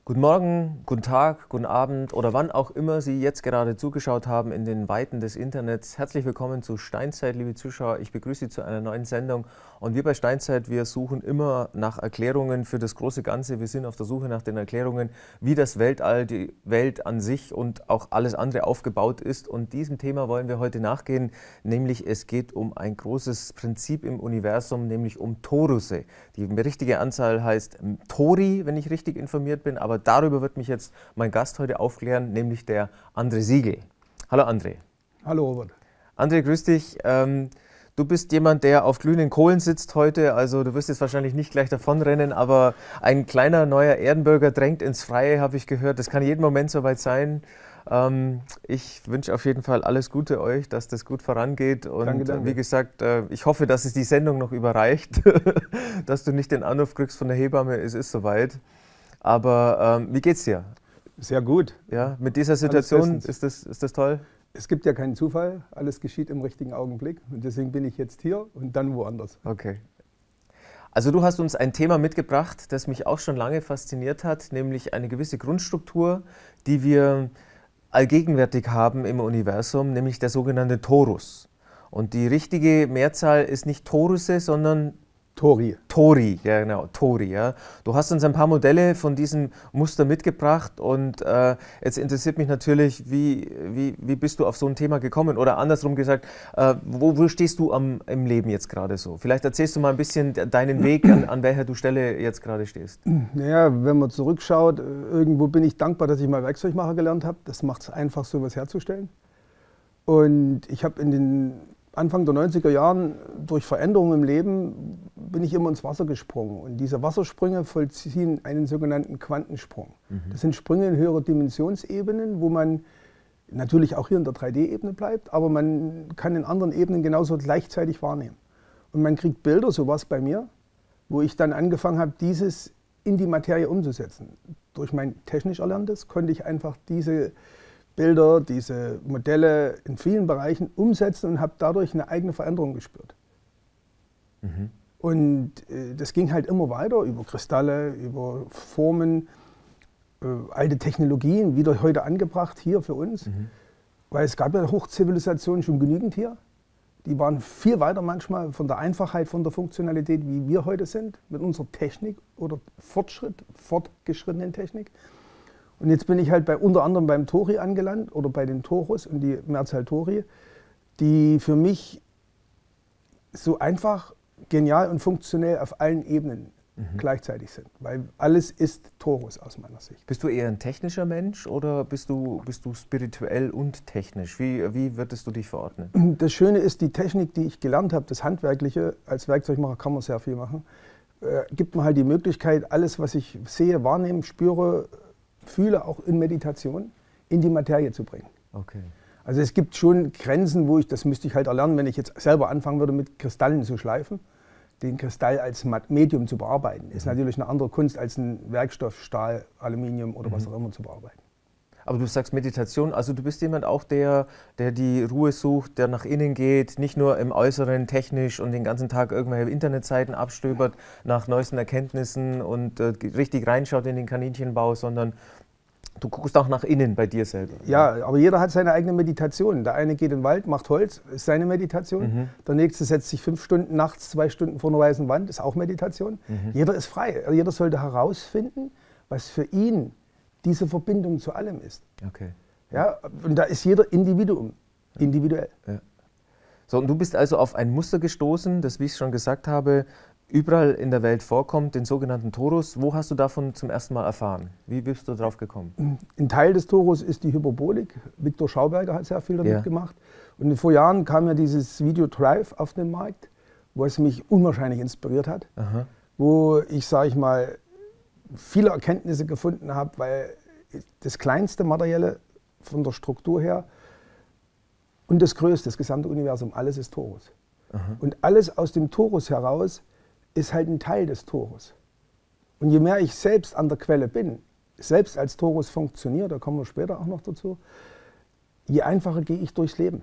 Guten Morgen, guten Tag, guten Abend oder wann auch immer Sie jetzt gerade zugeschaut haben in den Weiten des Internets. Herzlich willkommen zu Steinzeit, liebe Zuschauer. Ich begrüße Sie zu einer neuen Sendung. Und wir bei Steinzeit, wir suchen immer nach Erklärungen für das große Ganze. Wir sind auf der Suche nach den Erklärungen, wie das Weltall, die Welt an sich und auch alles andere aufgebaut ist. Und diesem Thema wollen wir heute nachgehen, nämlich es geht um ein großes Prinzip im Universum, nämlich um Torusse. Die richtige Anzahl heißt Tori, wenn ich richtig informiert bin, aber darüber wird mich jetzt mein Gast heute aufklären, nämlich der André Siegel. Hallo André. Hallo Robert. André, grüß dich. Du bist jemand, der auf glühenden Kohlen sitzt heute, also du wirst jetzt wahrscheinlich nicht gleich davonrennen, aber ein kleiner neuer Erdenbürger drängt ins Freie, habe ich gehört. Das kann jeden Moment soweit sein. Ich wünsche auf jeden Fall alles Gute euch, dass das gut vorangeht und Danke, danke. Wie gesagt, ich hoffe, dass es die Sendung noch überreicht, dass du nicht den Anruf kriegst von der Hebamme, es ist soweit. Aber wie geht's dir? Sehr gut. Ja, mit dieser Situation ist das toll? Es gibt ja keinen Zufall, alles geschieht im richtigen Augenblick und deswegen bin ich jetzt hier und dann woanders. Okay. Also du hast uns ein Thema mitgebracht, das mich auch schon lange fasziniert hat, nämlich eine gewisse Grundstruktur, die wir allgegenwärtig haben im Universum, nämlich der sogenannte Torus. Und die richtige Mehrzahl ist nicht Torusse, sondern Tori. Tori, ja genau, Tori. Ja. Du hast uns ein paar Modelle von diesem Muster mitgebracht und jetzt interessiert mich natürlich, wie bist du auf so ein Thema gekommen? Oder andersrum gesagt, wo stehst du im Leben jetzt gerade so? Vielleicht erzählst du mal ein bisschen deinen Weg, an welcher du Stelle jetzt gerade stehst. Naja, wenn man zurückschaut, irgendwo bin ich dankbar, dass ich mal Werkzeugmacher gelernt habe. Das macht es einfach, sowas herzustellen. Und ich habe in den Anfang der 90er Jahren durch Veränderungen im Leben bin ich immer ins Wasser gesprungen. Und diese Wassersprünge vollziehen einen sogenannten Quantensprung. Das sind Sprünge in höhere Dimensionsebenen, wo man natürlich auch hier in der 3D-Ebene bleibt, aber man kann in anderen Ebenen genauso gleichzeitig wahrnehmen. Und man kriegt Bilder, so war es bei mir, wo ich dann angefangen habe, dieses in die Materie umzusetzen. Durch mein technisch Erlerntes konnte ich einfach diese Bilder, diese Modelle in vielen Bereichen umsetzen und habe dadurch eine eigene Veränderung gespürt. Und das ging halt immer weiter über Kristalle, über Formen, alte Technologien, wieder heute angebracht hier für uns. Weil es gab ja Hochzivilisationen schon genügend hier. Die waren viel weiter manchmal von der Einfachheit, von der Funktionalität, wie wir heute sind, mit unserer Technik oder fortgeschrittenen Technik. Und jetzt bin ich halt unter anderem beim Tori angelangt oder bei den Torus und die Mehrzahl Tori, die für mich so einfach, genial und funktionell auf allen Ebenen gleichzeitig sind. Weil alles ist Torus aus meiner Sicht. Bist du eher ein technischer Mensch oder bist du spirituell und technisch? Wie würdest du dich verordnen? Das Schöne ist, die Technik, die ich gelernt habe, das Handwerkliche, als Werkzeugmacher kann man sehr viel machen, gibt mir halt die Möglichkeit, alles, was ich sehe, wahrnehme, spüre, fühle, auch in Meditation, in die Materie zu bringen. Okay. Also es gibt schon Grenzen, wo das müsste ich halt erlernen, wenn ich jetzt selber anfangen würde, mit Kristallen zu schleifen, den Kristall als Medium zu bearbeiten. Ist natürlich eine andere Kunst, als einen Werkstoff, Stahl, Aluminium oder was auch immer zu bearbeiten. Aber du sagst Meditation, also du bist jemand auch, der die Ruhe sucht, der nach innen geht, nicht nur im Äußeren technisch und den ganzen Tag irgendwelche Internetseiten abstöbert nach neuesten Erkenntnissen und richtig reinschaut in den Kaninchenbau, sondern du guckst auch nach innen bei dir selber. Ja, aber jeder hat seine eigene Meditation. Der eine geht in den Wald, macht Holz, ist seine Meditation. Der nächste setzt sich 5 Stunden nachts, 2 Stunden vor einer weißen Wand, ist auch Meditation. Jeder ist frei. Jeder sollte herausfinden, was für ihn diese Verbindung zu allem ist. Okay. Ja, und da ist jeder individuell. Ja. So, und du bist also auf ein Muster gestoßen, das, wie ich schon gesagt habe, überall in der Welt vorkommt, den sogenannten Torus. Wo hast du davon zum ersten Mal erfahren? Wie bist du drauf gekommen? Ein Teil des Torus ist die Hyperbolik. Viktor Schauberger hat sehr viel damit gemacht. Und vor Jahren kam ja dieses Video Drive auf den Markt, wo es mich unwahrscheinlich inspiriert hat. Wo ich, sage ich mal, viele Erkenntnisse gefunden habe, weil das kleinste Materielle von der Struktur her und das größte, das gesamte Universum, alles ist Torus. Und alles aus dem Torus heraus ist halt ein Teil des Torus. Und je mehr ich selbst an der Quelle bin, selbst als Torus funktioniert, da kommen wir später auch noch dazu, je einfacher gehe ich durchs Leben.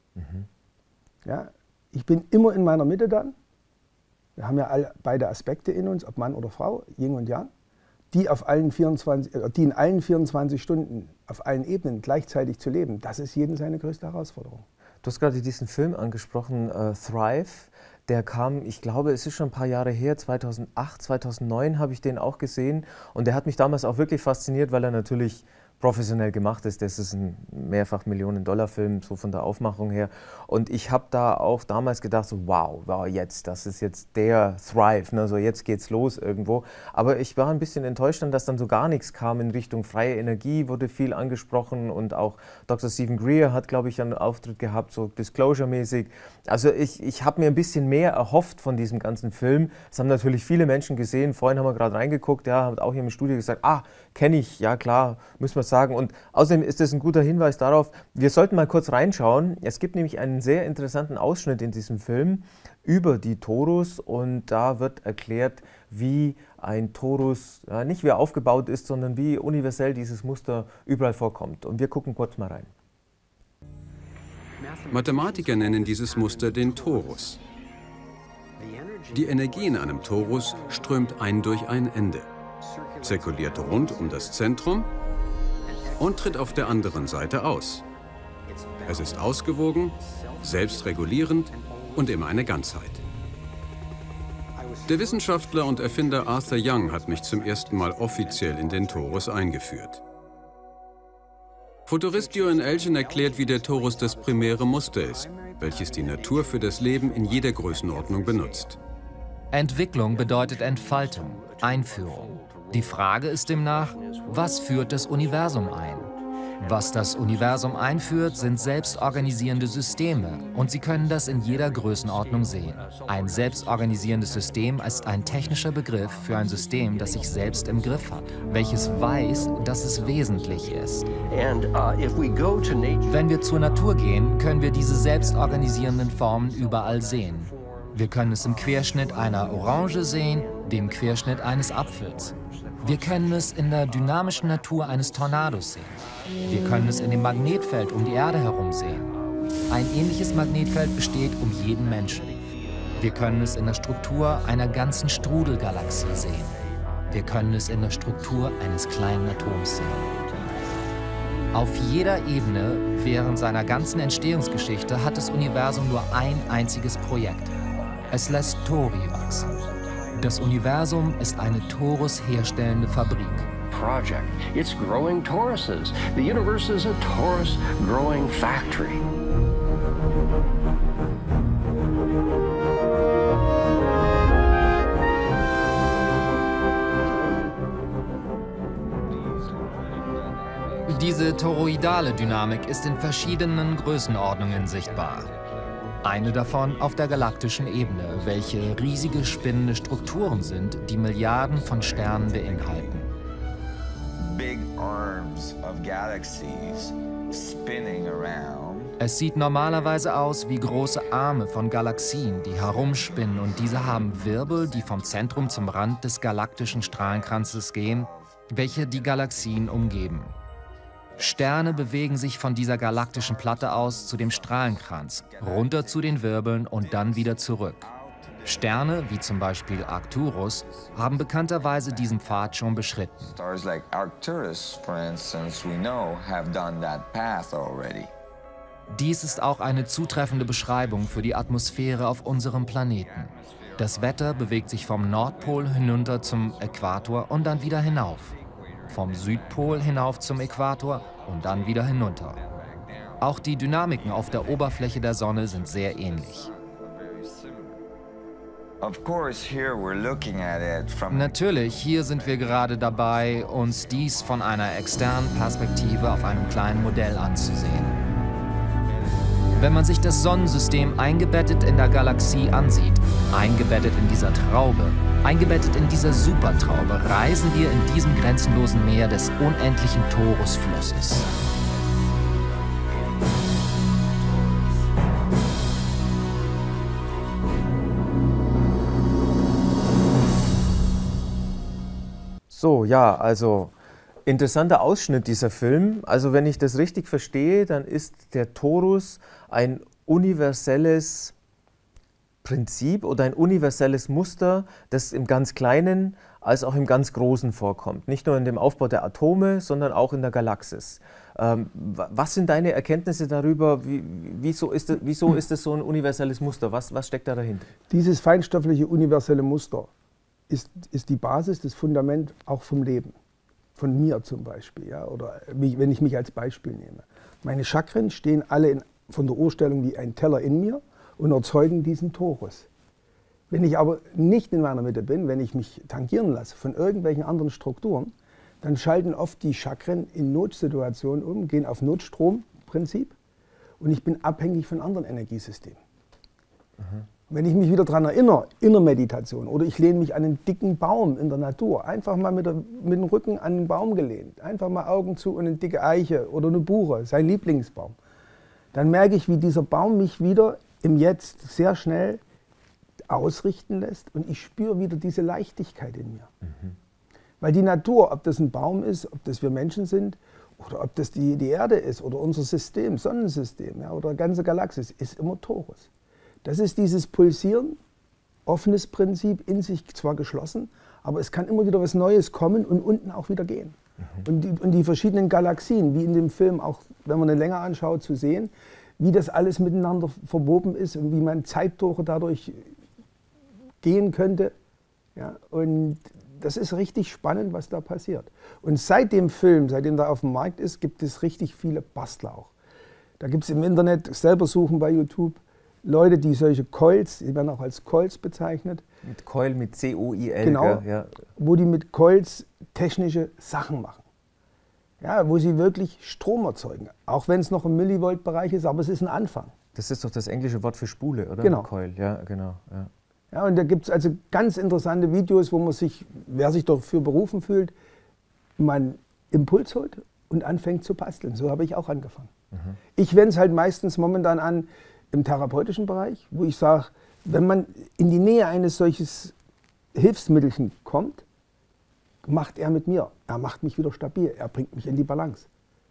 Ja, ich bin immer in meiner Mitte dann. Wir haben ja beide Aspekte in uns, ob Mann oder Frau, Yin und Yang. die in allen 24 Stunden auf allen Ebenen gleichzeitig zu leben, das ist jedem seine größte Herausforderung. Du hast gerade diesen Film angesprochen, Thrive. Der kam, ich glaube, es ist schon ein paar Jahre her, 2008, 2009 habe ich den auch gesehen. Und der hat mich damals auch wirklich fasziniert, weil er natürlich professionell gemacht ist. Das ist ein Mehrfach-Millionen-Dollar-Film, so von der Aufmachung her. Und ich habe da auch damals gedacht, so wow, das ist jetzt der Thrive, ne? So jetzt geht's los irgendwo. Aber ich war ein bisschen enttäuscht, dass dann so gar nichts kam in Richtung freie Energie, wurde viel angesprochen und auch Dr. Stephen Greer hat, glaube ich, einen Auftritt gehabt, so Disclosure-mäßig. Also ich habe mir ein bisschen mehr erhofft von diesem ganzen Film. Das haben natürlich viele Menschen gesehen. Vorhin haben wir gerade reingeguckt, ja, hat auch hier im Studio gesagt, kenne ich, ja klar, müssen wir sagen. Und außerdem ist das ein guter Hinweis darauf, wir sollten mal kurz reinschauen. Es gibt nämlich einen sehr interessanten Ausschnitt in diesem Film über die Torus und da wird erklärt, wie ein Torus, nicht wie er aufgebaut ist, sondern wie universell dieses Muster überall vorkommt. Und wir gucken kurz mal rein. Mathematiker nennen dieses Muster den Torus. Die Energie in einem Torus strömt ein durch ein Ende, zirkuliert rund um das Zentrum und tritt auf der anderen Seite aus. Es ist ausgewogen, selbstregulierend und immer eine Ganzheit. Der Wissenschaftler und Erfinder Arthur Young hat mich zum ersten Mal offiziell in den Torus eingeführt. Futurist Johan Elgen erklärt, wie der Torus das primäre Muster ist, welches die Natur für das Leben in jeder Größenordnung benutzt. Entwicklung bedeutet Entfaltung, Einführung. Die Frage ist demnach, was führt das Universum ein? Was das Universum einführt, sind selbstorganisierende Systeme und Sie können das in jeder Größenordnung sehen. Ein selbstorganisierendes System ist ein technischer Begriff für ein System, das sich selbst im Griff hat, welches weiß, dass es wesentlich ist. Wenn wir zur Natur gehen, können wir diese selbstorganisierenden Formen überall sehen. Wir können es im Querschnitt einer Orange sehen, dem Querschnitt eines Apfels. Wir können es in der dynamischen Natur eines Tornados sehen. Wir können es in dem Magnetfeld um die Erde herum sehen. Ein ähnliches Magnetfeld besteht um jeden Menschen. Wir können es in der Struktur einer ganzen Strudelgalaxie sehen. Wir können es in der Struktur eines kleinen Atoms sehen. Auf jeder Ebene während seiner ganzen Entstehungsgeschichte hat das Universum nur ein einziges Projekt. Es lässt Tori wachsen. Das Universum ist eine Torus herstellende Fabrik. Project. It's growing toruses. The universe is a torus growing factory. Diese toroidale Dynamik ist in verschiedenen Größenordnungen sichtbar. Eine davon auf der galaktischen Ebene, welche riesige spinnende Strukturen sind, die Milliarden von Sternen beinhalten. Big arms of galaxies spinning around. Es sieht normalerweise aus wie große Arme von Galaxien, die herumspinnen und diese haben Wirbel, die vom Zentrum zum Rand des galaktischen Strahlenkranzes gehen, welche die Galaxien umgeben. Sterne bewegen sich von dieser galaktischen Platte aus zu dem Strahlenkranz, runter zu den Wirbeln und dann wieder zurück. Sterne, wie zum Beispiel Arcturus, haben bekannterweise diesen Pfad schon beschritten. Stars like Arcturus, for instance, we know have done that path already. Dies ist auch eine zutreffende Beschreibung für die Atmosphäre auf unserem Planeten. Das Wetter bewegt sich vom Nordpol hinunter zum Äquator und dann wieder hinauf. Vom Südpol hinauf zum Äquator und dann wieder hinunter. Auch die Dynamiken auf der Oberfläche der Sonne sind sehr ähnlich. Natürlich, hier sind wir gerade dabei, uns dies von einer externen Perspektive auf einem kleinen Modell anzusehen. Wenn man sich das Sonnensystem eingebettet in der Galaxie ansieht, eingebettet in dieser Traube, eingebettet in dieser Supertraube, reisen wir in diesem grenzenlosen Meer des unendlichen Torusflusses. So, ja, also interessanter Ausschnitt dieser Film. Also wenn ich das richtig verstehe, dann ist der Torus ein universelles Prinzip oder ein universelles Muster, das im ganz Kleinen als auch im ganz Großen vorkommt. Nicht nur in dem Aufbau der Atome, sondern auch in der Galaxis. Was sind deine Erkenntnisse darüber? Wieso ist es so ein universelles Muster? Was steckt da dahinter? Dieses feinstoffliche universelle Muster ist die Basis, das Fundament auch vom Leben. Von mir zum Beispiel, ja, oder wenn ich mich als Beispiel nehme. Meine Chakren stehen alle von der Urstellung wie ein Teller in mir und erzeugen diesen Torus. Wenn ich aber nicht in meiner Mitte bin, wenn ich mich tangieren lasse von irgendwelchen anderen Strukturen, dann schalten oft die Chakren in Notsituationen um, gehen auf Notstromprinzip und ich bin abhängig von anderen Energiesystemen. Wenn ich mich wieder daran erinnere, Innermeditation, oder ich lehne mich an einen dicken Baum in der Natur, einfach mal mit dem Rücken an den Baum gelehnt, einfach mal Augen zu und eine dicke Eiche oder eine Buche, sein Lieblingsbaum, dann merke ich, wie dieser Baum mich wieder im Jetzt sehr schnell ausrichten lässt und ich spüre wieder diese Leichtigkeit in mir. Weil die Natur, ob das ein Baum ist, ob das wir Menschen sind oder ob das die Erde ist oder unser System, Sonnensystem, ja, oder eine ganze Galaxis, ist immer Torus. Das ist dieses Pulsieren, offenes Prinzip, in sich zwar geschlossen, aber es kann immer wieder was Neues kommen und unten auch wieder gehen. Und die verschiedenen Galaxien, wie in dem Film auch, wenn man ihn länger anschaut, zu sehen, wie das alles miteinander verwoben ist und wie man Zeittore dadurch gehen könnte. Ja, und das ist richtig spannend, was da passiert. Und seit dem Film, seitdem der auf dem Markt ist, gibt es richtig viele Bastler auch. Da gibt es im Internet, selber suchen bei YouTube, Leute, die solche Coils, die werden auch als Coils bezeichnet. Mit Coil, mit C-O-I-L. Genau, ja. Wo die mit Coils technische Sachen machen. Ja, wo sie wirklich Strom erzeugen. Auch wenn es noch im Millivolt-Bereich ist, aber es ist ein Anfang. Das ist doch das englische Wort für Spule, oder? Genau. Coil, ja, genau. Ja. Ja, und da gibt es also ganz interessante Videos, wo man sich, wer sich dafür berufen fühlt, man Impuls holt und anfängt zu basteln. So habe ich auch angefangen. Ich wende es halt meistens momentan an im therapeutischen Bereich, wo ich sage, wenn man in die Nähe eines solches Hilfsmittelchen kommt, macht er mit mir. Er macht mich wieder stabil, er bringt mich in die Balance.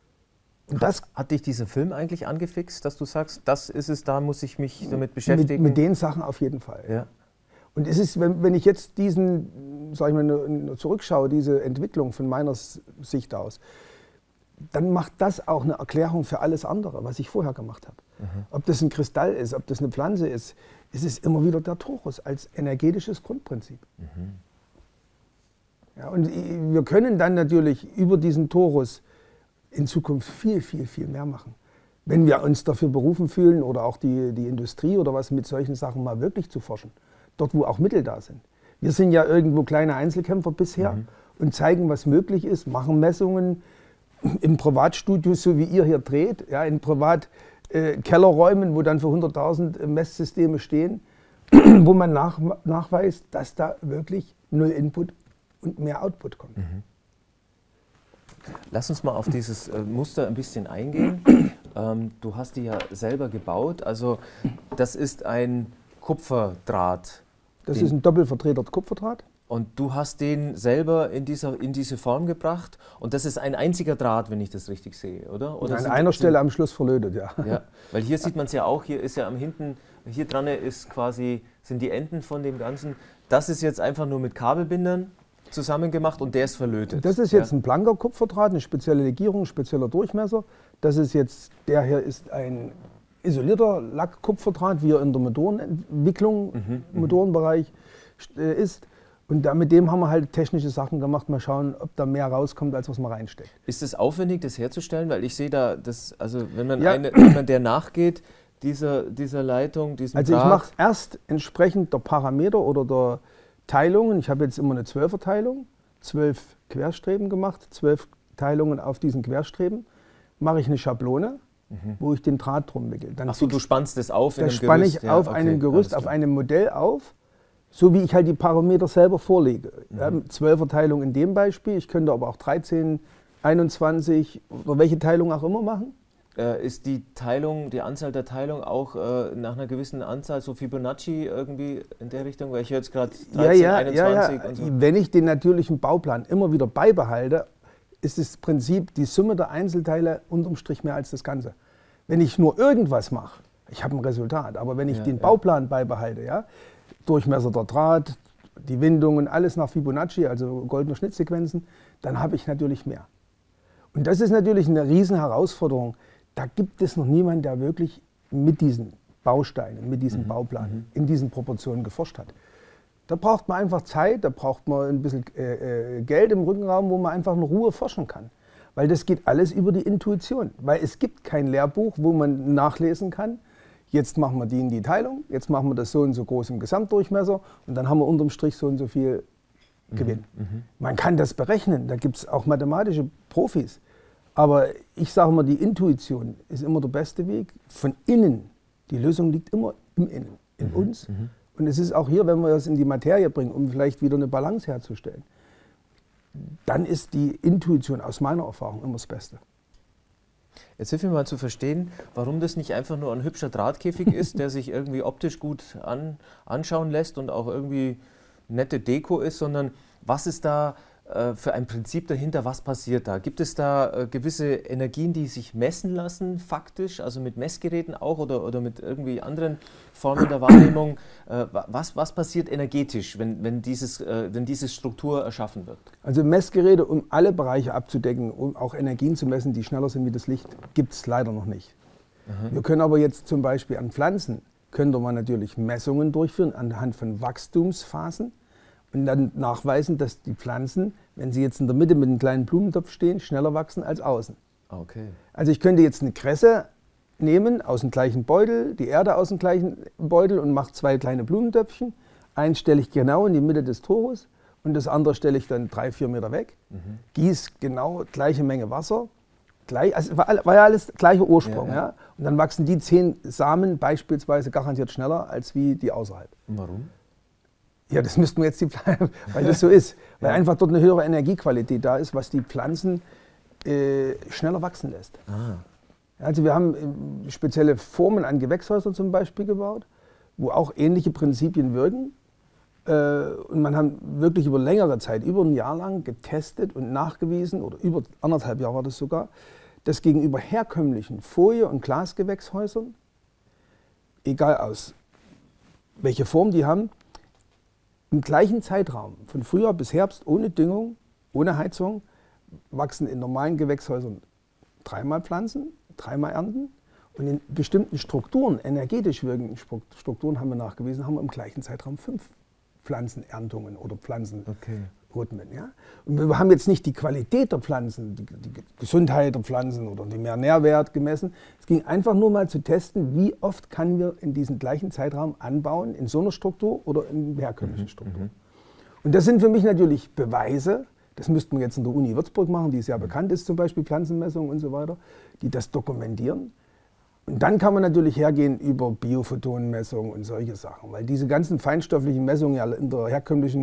Und das hat dich dieser Film eigentlich angefixt, dass du sagst, das ist es, da muss ich mich damit beschäftigen? Mit den Sachen auf jeden Fall. Ja. Und es ist, wenn ich jetzt diesen, sag ich mal, zurückschaue, diese Entwicklung von meiner Sicht aus, dann macht das auch eine Erklärung für alles andere, was ich vorher gemacht habe. Ob das ein Kristall ist, ob das eine Pflanze ist, es ist immer wieder der Torus als energetisches Grundprinzip. Ja, und wir können dann natürlich über diesen Torus in Zukunft viel, viel, viel mehr machen. Wenn wir uns dafür berufen fühlen oder auch die Industrie oder was mit solchen Sachen mal wirklich zu forschen, dort wo auch Mittel da sind. Wir sind ja irgendwo kleine Einzelkämpfer bisher und zeigen, was möglich ist, machen Messungen im Privatstudio, so wie ihr hier dreht, ja, in Privatkellerräumen, wo dann für 100.000 Messsysteme stehen, wo man nachweist, dass da wirklich null Input und mehr Output kommt. Lass uns mal auf dieses Muster ein bisschen eingehen. Du hast die ja selber gebaut. Also das ist ein Kupferdraht. Das ist ein doppelverdrehter Kupferdraht. Und du hast den selber in diese Form gebracht. Und das ist ein einziger Draht, wenn ich das richtig sehe, oder? An einer Stelle am Schluss verlötet, ja. Ja, weil hier sieht man es ja auch. Hier ist ja am hinten, hier dran sind die Enden von dem Ganzen. Das ist jetzt einfach nur mit Kabelbindern zusammen gemacht und der ist verlötet. Das ist jetzt ein blanker Kupferdraht, eine spezielle Legierung, ein spezieller Durchmesser. Das ist jetzt, der hier ist ein isolierter Lackkupferdraht, wie er in der Motorenentwicklung, im Motorenbereich ist. Und mit dem haben wir halt technische Sachen gemacht, mal schauen, ob da mehr rauskommt, als was man reinsteckt. Ist es aufwendig, das herzustellen? Weil ich sehe da, also wenn man der nachgeht, dieser Leitung, diesem Also Draht. Ich mache erst entsprechend der Parameter oder der Teilungen. Ich habe jetzt immer eine 12er-Teilung, 12 Querstreben gemacht, 12 Teilungen auf diesen Querstreben. Mache ich eine Schablone, wo ich den Draht drum wickel. Achso, du spannst das auf in einem Gerüst? Das spanne ich auf einem Gerüst, auf einem Modell auf, so wie ich halt die Parameter selber vorlege. Ja, 12er-Teilung in dem Beispiel, ich könnte aber auch 13, 21 oder welche Teilung auch immer machen. Ist die Anzahl der Teilungen auch nach einer gewissen Anzahl, so Fibonacci irgendwie in der Richtung? Weil ich höre jetzt gerade 13, 21 und so. Wenn ich den natürlichen Bauplan immer wieder beibehalte, ist das Prinzip die Summe der Einzelteile unterm Strich mehr als das Ganze. Wenn ich nur irgendwas mache, Ich habe ein Resultat. Aber wenn ich den Bauplan beibehalte, ja, Durchmesser der Draht, die Windungen, alles nach Fibonacci, also goldene Schnittsequenzen, dann habe ich natürlich mehr. Und das ist natürlich eine riesen Herausforderung. Da gibt es noch niemanden, der wirklich mit diesen Bausteinen, mit diesem Bauplan in diesen Proportionen geforscht hat. Da braucht man einfach Zeit, da braucht man ein bisschen Geld im Rückenraum, wo man einfach in Ruhe forschen kann. Weil das geht alles über die Intuition. Weil es gibt kein Lehrbuch, wo man nachlesen kann, jetzt machen wir die Teilung, jetzt machen wir das so und so groß im Gesamtdurchmesser und dann haben wir unterm Strich so und so viel Gewinn. Man kann das berechnen, da gibt es auch mathematische Profis. Aber ich sage mal, die Intuition ist immer der beste Weg. Von innen, die Lösung liegt immer im Innen, in uns. Und es ist auch hier, wenn wir das in die Materie bringen, um vielleicht wieder eine Balance herzustellen, dann ist die Intuition aus meiner Erfahrung immer das Beste. Jetzt hilf mir mal zu verstehen, warum das nicht einfach nur ein hübscher Drahtkäfig ist, der sich irgendwie optisch gut anschauen lässt und auch irgendwie nette Deko ist, sondern was ist da für ein Prinzip dahinter, was passiert da? Gibt es da gewisse Energien, die sich messen lassen, faktisch, also mit Messgeräten auch oder mit irgendwie anderen Formen der Wahrnehmung? Was passiert energetisch, wenn diese Struktur erschaffen wird? Also Messgeräte, um alle Bereiche abzudecken, um auch Energien zu messen, die schneller sind wie das Licht, gibt es leider noch nicht. Wir können aber jetzt zum Beispiel an Pflanzen, könnte man natürlich Messungen durchführen anhand von Wachstumsphasen. Und dann nachweisen, dass die Pflanzen, wenn sie jetzt in der Mitte mit einem kleinen Blumentopf stehen, schneller wachsen als außen. Okay. Also ich könnte jetzt eine Kresse nehmen aus dem gleichen Beutel, die Erde aus dem gleichen Beutel und mache 2 kleine Blumentöpfchen. Eins stelle ich genau in die Mitte des Torus und das andere stelle ich dann 3-4 Meter weg. Gieße genau gleiche Menge Wasser. Also war ja alles gleicher Ursprung. Ja. Und dann wachsen die 10 Samen beispielsweise garantiert schneller als wie die außerhalb. Und warum? Ja, das müssten wir jetzt, weil das so ist. Weil einfach dort eine höhere Energiequalität da ist, was die Pflanzen schneller wachsen lässt. Also wir haben spezielle Formen an Gewächshäusern zum Beispiel gebaut, wo auch ähnliche Prinzipien wirken. Und man hat wirklich über längere Zeit, über ein Jahr lang getestet und nachgewiesen, oder über 1,5 Jahre war das sogar, dass gegenüber herkömmlichen Folie- und Glasgewächshäusern, egal aus welche Form die haben, im gleichen Zeitraum, von Frühjahr bis Herbst, ohne Düngung, ohne Heizung, wachsen in normalen Gewächshäusern 3-mal Pflanzen, 3-mal ernten. Und in bestimmten Strukturen, energetisch wirkenden Strukturen, haben wir nachgewiesen, haben wir im gleichen Zeitraum 5 Pflanzenerntungen oder Pflanzenrhythmen. Ja? Und wir haben jetzt nicht die Qualität der Pflanzen, die Gesundheit der Pflanzen oder den Nährwert gemessen. Es ging einfach nur mal zu testen, wie oft können wir in diesem gleichen Zeitraum anbauen, in so einer Struktur oder in herkömmlichen Strukturen. Und das sind für mich natürlich Beweise, das müssten wir jetzt in der Uni Würzburg machen, die sehr bekannt ist, zum Beispiel Pflanzenmessungen und so weiter, die das dokumentieren. Und dann kann man natürlich hergehen über Biophotonenmessungen und solche Sachen, weil diese ganzen feinstofflichen Messungen ja in der herkömmlichen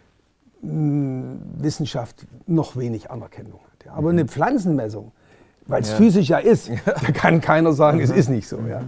Wissenschaft noch wenig Anerkennung hat. Ja. Aber eine Pflanzenmessung, weil es physisch ja ist, da kann keiner sagen, es ist nicht so. Ja.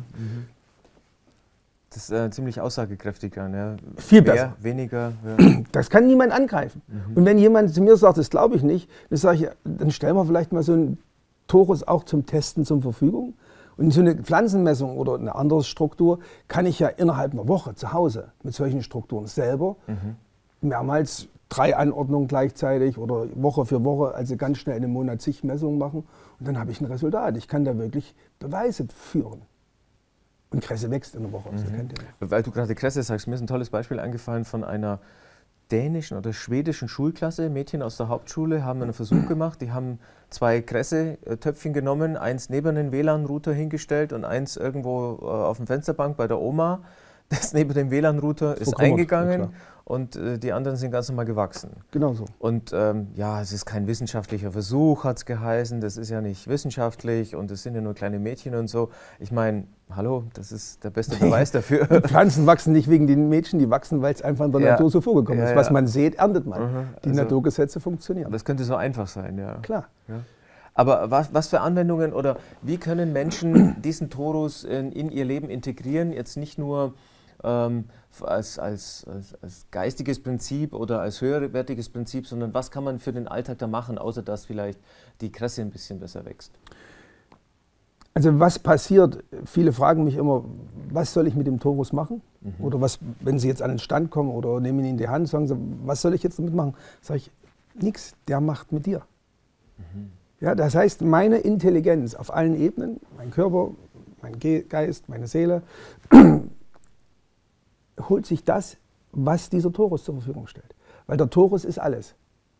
Das ist ziemlich aussagekräftig dann. Ja. Viel besser. Weniger. Das kann niemand angreifen. Und wenn jemand zu mir sagt, das glaube ich nicht, dann sage ich, dann stellen wir vielleicht mal so einen Torus auch zum Testen zur Verfügung. Und so eine Pflanzenmessung oder eine andere Struktur kann ich ja innerhalb einer Woche zu Hause mit solchen Strukturen selber mehrmals 3 Anordnungen gleichzeitig oder Woche für Woche, also ganz schnell in einem Monat zig Messungen machen. Und dann habe ich ein Resultat. Ich kann da wirklich Beweise führen. Und Kresse wächst in einer Woche. Das kennt ihr nicht. Weil du gerade Kresse sagst, mir ist ein tolles Beispiel eingefallen von einer dänischen oder schwedischen Schulklasse. Mädchen aus der Hauptschule haben einen Versuch gemacht. Die haben 2 Kresse-Töpfchen genommen, eins neben den WLAN-Router hingestellt und eins irgendwo auf dem Fensterbank bei der Oma. Das neben dem WLAN-Router ist eingegangen und die anderen sind ganz normal gewachsen. Genau so. Und ja, es ist kein wissenschaftlicher Versuch, hat es geheißen. Das ist ja nicht wissenschaftlich und es sind ja nur kleine Mädchen und so. Ich meine, hallo, das ist der beste Beweis dafür. Die Pflanzen wachsen nicht wegen den Mädchen, die wachsen, weil es einfach in der Natur so vorgekommen ist. Was man sät, erntet man. Die Naturgesetze funktionieren. Das könnte so einfach sein, ja. Klar. Ja. Aber was für Anwendungen oder wie können Menschen diesen Torus in ihr Leben integrieren? Jetzt nicht nur als geistiges Prinzip oder als höherwertiges Prinzip, sondern was kann man für den Alltag da machen, außer dass vielleicht die Kresse ein bisschen besser wächst? Also was passiert? Viele fragen mich immer, was soll ich mit dem Torus machen? Oder was, wenn sie jetzt an den Stand kommen oder nehmen ihn in die Hand, sagen sie, was soll ich jetzt damit machen? Sage ich, nichts, der macht mit dir. Ja, das heißt, meine Intelligenz auf allen Ebenen, mein Körper, mein Geist, meine Seele, holt sich das, was dieser Torus zur Verfügung stellt. Weil der Torus ist alles.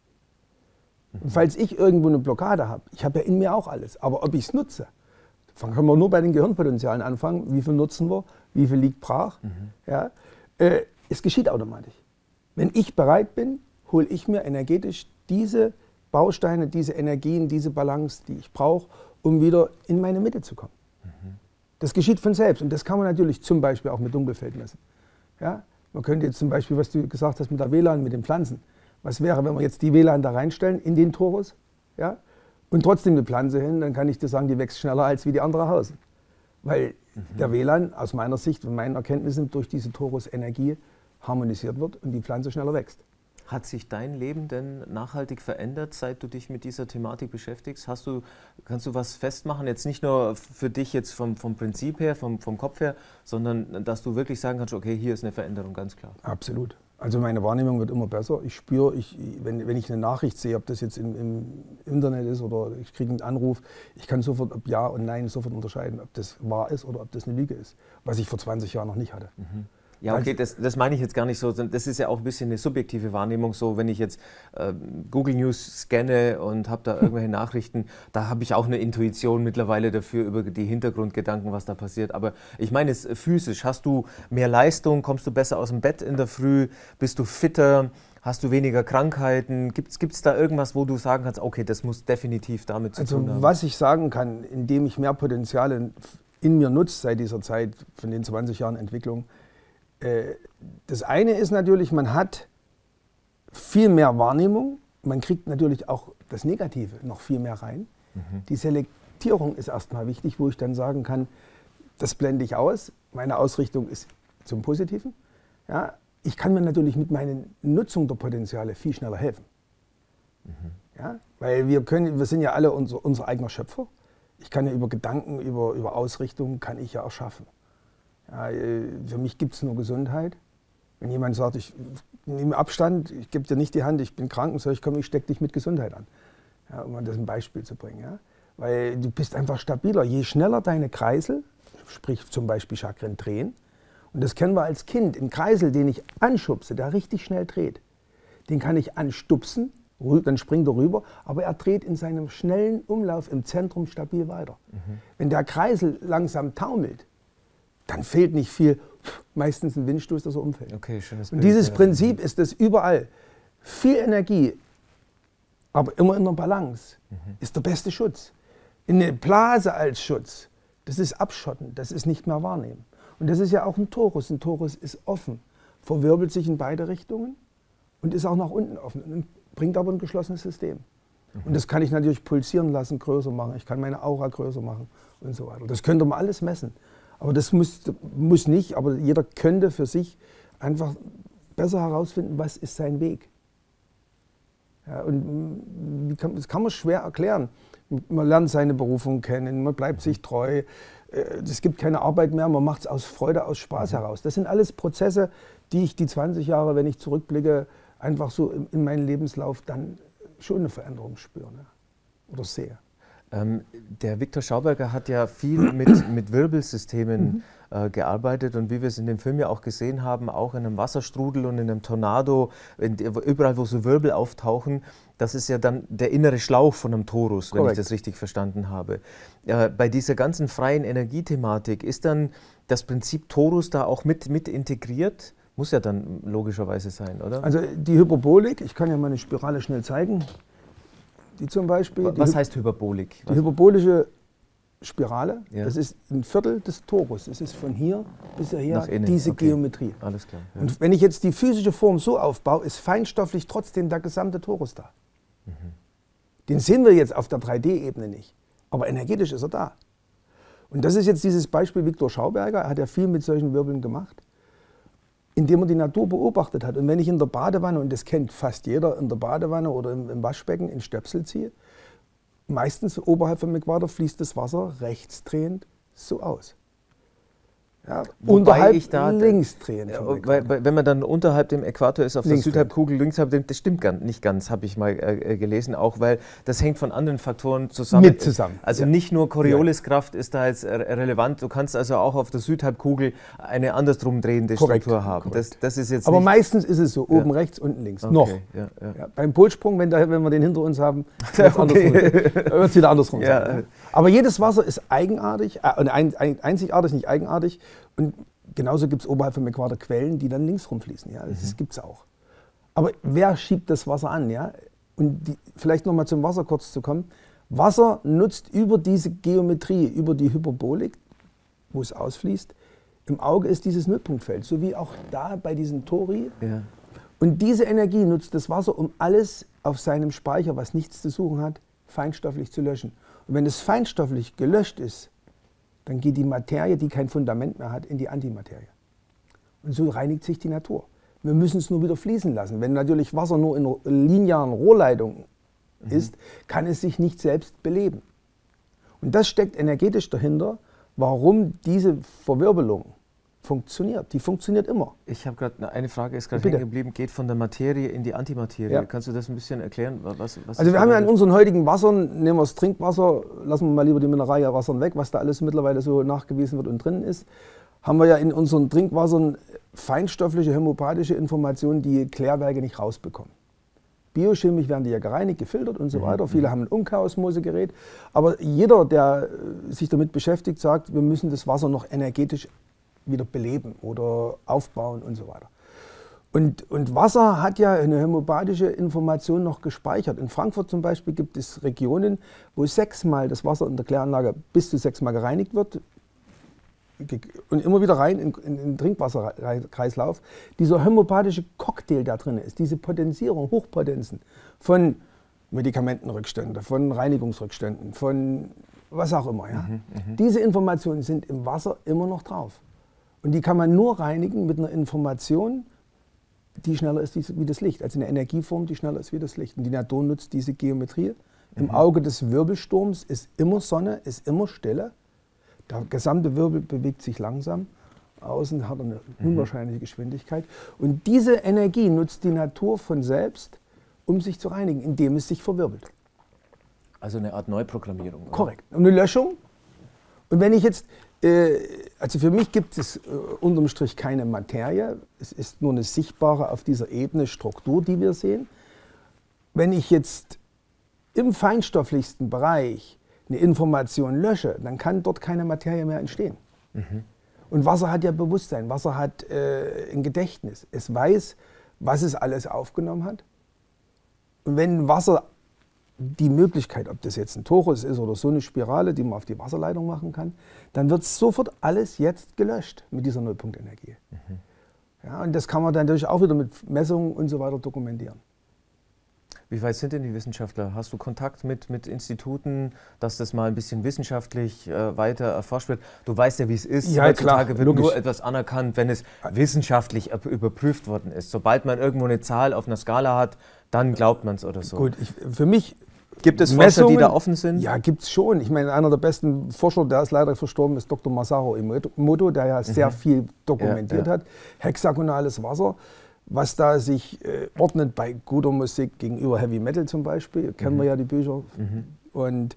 Und falls ich irgendwo eine Blockade habe, ich habe ja in mir auch alles, aber ob ich es nutze, dann können wir nur bei den Gehirnpotenzialen anfangen, wie viel nutzen wir, wie viel liegt brach. Ja, es geschieht automatisch. Wenn ich bereit bin, hole ich mir energetisch diese Bausteine, diese Energien, diese Balance, die ich brauche, um wieder in meine Mitte zu kommen. Das geschieht von selbst und das kann man natürlich zum Beispiel auch mit Dunkelfeld messen. Ja? Man könnte jetzt zum Beispiel, was du gesagt hast mit der WLAN, mit den Pflanzen. Was wäre, wenn wir jetzt die WLAN da reinstellen in den Torus, ja, und trotzdem eine Pflanze hin, dann kann ich dir sagen, die wächst schneller als wie die andere Hausen. Weil der WLAN aus meiner Sicht und meinen Erkenntnissen durch diese Torus-Energie harmonisiert wird und die Pflanze schneller wächst. Hat sich dein Leben denn nachhaltig verändert, seit du dich mit dieser Thematik beschäftigst? Kannst du was festmachen, jetzt nicht nur für dich jetzt vom Prinzip her, vom Kopf her, sondern dass du wirklich sagen kannst, okay, hier ist eine Veränderung, ganz klar. Absolut. Also meine Wahrnehmung wird immer besser. Ich spüre, wenn ich eine Nachricht sehe, ob das jetzt im Internet ist oder ich kriege einen Anruf, ich kann sofort, ob Ja und Nein sofort unterscheiden, ob das wahr ist oder ob das eine Lüge ist, was ich vor 20 Jahren noch nicht hatte. Ja, okay, das meine ich jetzt gar nicht so. Das ist ja auch ein bisschen eine subjektive Wahrnehmung. So, wenn ich jetzt Google News scanne und habe da irgendwelche Nachrichten, da habe ich auch eine Intuition mittlerweile dafür über die Hintergrundgedanken, was da passiert. Aber ich meine es physisch. Hast du mehr Leistung? Kommst du besser aus dem Bett in der Früh? Bist du fitter? Hast du weniger Krankheiten? Gibt's da irgendwas, wo du sagen kannst, okay, das muss definitiv damit zu tun haben? Was ich sagen kann, indem ich mehr Potenziale in mir nutze seit dieser Zeit, von den 20 Jahren Entwicklung, das eine ist natürlich, man hat viel mehr Wahrnehmung, man kriegt natürlich auch das Negative noch viel mehr rein. Die Selektierung ist erstmal wichtig, wo ich dann sagen kann, das blende ich aus, meine Ausrichtung ist zum Positiven. Ja, ich kann mir natürlich mit meiner Nutzung der Potenziale viel schneller helfen. Ja, weil wir sind ja alle unser eigener Schöpfer. Ich kann ja über Gedanken, über Ausrichtung, kann ich ja erschaffen. Ja, für mich gibt es nur Gesundheit. Wenn jemand sagt, ich nehme Abstand, ich gebe dir nicht die Hand, ich bin krank, und so, ich stecke dich mit Gesundheit an. Ja, um mal das ein Beispiel zu bringen. Ja? Weil du bist einfach stabiler. Je schneller deine Kreisel, sprich zum Beispiel Chakren, drehen, und das kennen wir als Kind, einen Kreisel, den ich anschubse, der richtig schnell dreht, den kann ich anstupsen, dann springt er rüber, aber er dreht in seinem schnellen Umlauf im Zentrum stabil weiter. Wenn der Kreisel langsam taumelt, dann fehlt nicht viel, meistens ein Windstoß, dass er umfällt. Okay, schönes Und Bild, dieses ja. Prinzip ist es überall. Viel Energie, aber immer in der Balance, ist der beste Schutz. Eine Blase als Schutz, das ist Abschotten, das ist nicht mehr wahrnehmen. Und das ist ja auch ein Torus. Ein Torus ist offen, verwirbelt sich in beide Richtungen und ist auch nach unten offen und bringt aber ein geschlossenes System. Und das kann ich natürlich pulsieren lassen, größer machen. Ich kann meine Aura größer machen und so weiter. Das könnte man alles messen. Aber das muss nicht, aber jeder könnte für sich einfach besser herausfinden, was ist sein Weg. Ja, und das kann man schwer erklären. Man lernt seine Berufung kennen, man bleibt sich treu, es gibt keine Arbeit mehr, man macht es aus Freude, aus Spaß heraus. Das sind alles Prozesse, die ich die 20 Jahre, wenn ich zurückblicke, einfach so in meinem Lebenslauf dann schon eine Veränderung spüre, ne? Oder sehe. Der Viktor Schauberger hat ja viel mit Wirbelsystemen gearbeitet und wie wir es in dem Film ja auch gesehen haben, auch in einem Wasserstrudel und in einem Tornado, überall wo so Wirbel auftauchen, das ist ja dann der innere Schlauch von einem Torus, wenn ich das richtig verstanden habe. Bei dieser ganzen freien Energiethematik ist dann das Prinzip Torus da auch mit integriert? Muss ja dann logischerweise sein, oder? Also die Hyperbolik, ich kann ja mal eine Spirale schnell zeigen. Die zum Beispiel. Was heißt Hyperbolik? Die hyperbolische Spirale, Ja. das ist ein Viertel des Torus. Das ist von hier bis hierher Nach innen, diese okay. Geometrie. Alles klar. Ja. Und wenn ich jetzt die physische Form so aufbaue, ist feinstofflich trotzdem der gesamte Torus da. Den sehen wir jetzt auf der 3D-Ebene nicht, aber energetisch ist er da. Und das ist jetzt dieses Beispiel Viktor Schauberger, er hat ja viel mit solchen Wirbeln gemacht, indem er die Natur beobachtet hat. Und wenn ich in der Badewanne, und das kennt fast jeder, in der Badewanne oder im Waschbecken in Stöpsel ziehe, meistens oberhalb vom Äquator fließt das Wasser rechtsdrehend so aus. Ja, unterhalb linksdrehend. Wenn man dann unterhalb dem Äquator ist, auf der Südhalbkugel linkshalb, das stimmt nicht ganz, habe ich mal gelesen, auch weil das hängt von anderen Faktoren zusammen. Also nicht nur Corioliskraft ist da jetzt relevant, du kannst also auch auf der Südhalbkugel eine andersrum drehende Struktur haben. Das ist jetzt aber meistens ist es so, oben rechts, unten links. Okay. Noch. Ja. Beim Polsprung, wenn wir den hinter uns haben, wird es wieder andersrum sein. Aber jedes Wasser ist eigenartig, einzigartig, nicht eigenartig. Und genauso gibt es oberhalb vom Äquator Quellen, die dann links rumfließen. Ja, das gibt es auch. Aber wer schiebt das Wasser an? Ja? Und vielleicht nochmal zum Wasser kurz zu kommen. Wasser nutzt über diese Geometrie, über die Hyperbolik, wo es ausfließt, im Auge ist dieses Nullpunktfeld, so wie auch da bei diesen Tori. Ja. Und diese Energie nutzt das Wasser, um alles auf seinem Speicher, was nichts zu suchen hat, feinstofflich zu löschen. Und wenn es feinstofflich gelöscht ist, dann geht die Materie, die kein Fundament mehr hat, in die Antimaterie. Und so reinigt sich die Natur. Wir müssen es nur wieder fließen lassen. Wenn natürlich Wasser nur in einer linearen Rohrleitung ist, kann es sich nicht selbst beleben. Und das steckt energetisch dahinter, warum diese Verwirbelung funktioniert. Die funktioniert immer. Ich habe gerade eine Frage, ist gerade hängen geblieben, geht von der Materie in die Antimaterie. Ja. Kannst du das ein bisschen erklären? Was also wir haben ja in unseren heutigen Wassern, nehmen wir das Trinkwasser, lassen wir mal lieber die Mineralwassern weg, was da alles mittlerweile so nachgewiesen wird und drin ist, haben wir ja in unseren Trinkwassern feinstoffliche, homöopathische Informationen, die Klärwerke nicht rausbekommen. Biochemisch werden die ja gereinigt, gefiltert und so weiter. Viele haben ein Umkehrosmosegerät. Aber jeder, der sich damit beschäftigt, sagt, wir müssen das Wasser noch energetisch wieder beleben oder aufbauen und so weiter. Und Wasser hat ja eine homöopathische Information noch gespeichert. In Frankfurt zum Beispiel gibt es Regionen, wo 6-mal das Wasser in der Kläranlage bis zu 6-mal gereinigt wird und immer wieder rein in den Trinkwasserkreislauf. Dieser homöopathische Cocktail da drin ist, diese Potenzierung, Hochpotenzen von Medikamentenrückständen, von Reinigungsrückständen, von was auch immer. Ja? Diese Informationen sind im Wasser immer noch drauf. Und die kann man nur reinigen mit einer Information, die schneller ist wie das Licht. Also eine Energieform, die schneller ist wie das Licht. Und die Natur nutzt diese Geometrie. Im Auge des Wirbelsturms ist immer Sonne, ist immer Stille. Der gesamte Wirbel bewegt sich langsam. Außen hat er eine unwahrscheinliche Geschwindigkeit. Und diese Energie nutzt die Natur von selbst, um sich zu reinigen, indem es sich verwirbelt. Also eine Art Neuprogrammierung. Oder? Korrekt. Und eine Löschung. Und wenn ich jetzt, also für mich gibt es unterm Strich keine Materie, es ist nur eine sichtbare auf dieser Ebene Struktur, die wir sehen. Wenn ich jetzt im feinstofflichsten Bereich eine Information lösche, dann kann dort keine Materie mehr entstehen. Und Wasser hat ja Bewusstsein, Wasser hat ein Gedächtnis. Es weiß, was es alles aufgenommen hat. Und wenn Wasser die Möglichkeit, ob das jetzt ein Torus ist oder so eine Spirale, die man auf die Wasserleitung machen kann, dann wird sofort alles jetzt gelöscht mit dieser Nullpunktenergie. Ja, und das kann man dann natürlich auch wieder mit Messungen und so weiter dokumentieren. Wie weit sind denn die Wissenschaftler? Hast du Kontakt mit Instituten, dass das mal ein bisschen wissenschaftlich weiter erforscht wird? Du weißt ja, wie es ist. Ja, heutzutage wird nur etwas anerkannt, wenn es wissenschaftlich überprüft worden ist. Sobald man irgendwo eine Zahl auf einer Skala hat, dann glaubt man es oder so. Gut, für mich gibt es Forscher, die da offen sind? Ja, gibt es schon. Ich meine, einer der besten Forscher, der ist leider verstorben, ist Dr. Masaru Emoto, der ja sehr viel dokumentiert hat. Hexagonales Wasser, was da sich ordnet bei guter Musik gegenüber Heavy Metal zum Beispiel. Kennen wir ja die Bücher. Und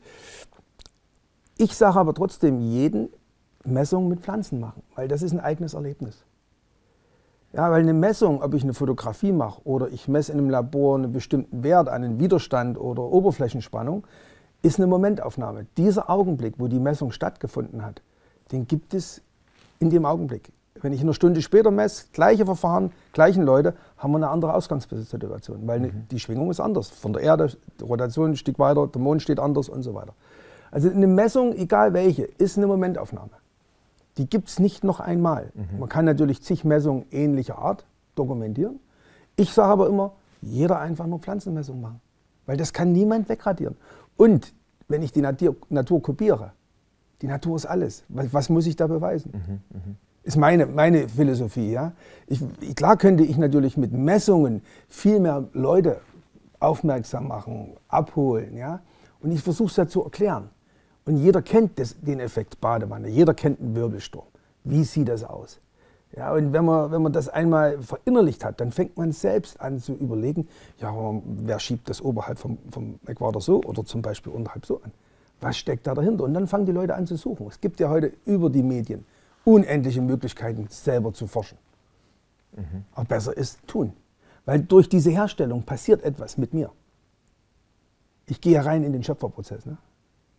ich sage aber trotzdem, jeden Messung mit Pflanzen machen, weil das ist ein eigenes Erlebnis. Ja, weil eine Messung, ob ich eine Fotografie mache oder ich messe in einem Labor einen bestimmten Wert, einen Widerstand oder Oberflächenspannung, ist eine Momentaufnahme. Dieser Augenblick, wo die Messung stattgefunden hat, den gibt es in dem Augenblick. Wenn ich eine Stunde später messe, gleiche Verfahren, gleichen Leute, haben wir eine andere Ausgangssituation, weil die Schwingung ist anders. Von der Erde, die Rotation ein Stück weiter, der Mond steht anders und so weiter. Also eine Messung, egal welche, ist eine Momentaufnahme. Die gibt es nicht noch einmal. Man kann natürlich zig Messungen ähnlicher Art dokumentieren. Ich sage aber immer, jeder einfach nur Pflanzenmessungen machen, weil das kann niemand wegradieren. Und wenn ich die Natur kopiere, die Natur ist alles. Was muss ich da beweisen? Ist meine Philosophie. Ja? Klar könnte ich natürlich mit Messungen viel mehr Leute aufmerksam machen, abholen. Ja? Und ich versuche es ja zu erklären. Und jeder kennt den Effekt Badewanne, jeder kennt einen Wirbelsturm. Wie sieht das aus? Ja, und wenn man das einmal verinnerlicht hat, dann fängt man selbst an zu überlegen, ja, wer schiebt das oberhalb vom Äquator so oder zum Beispiel unterhalb so an? Was steckt da dahinter? Und dann fangen die Leute an zu suchen. Es gibt ja heute über die Medien unendliche Möglichkeiten, selber zu forschen. Aber besser ist tun. Weil durch diese Herstellung passiert etwas mit mir. Ich gehe rein in den Schöpferprozess. Ne?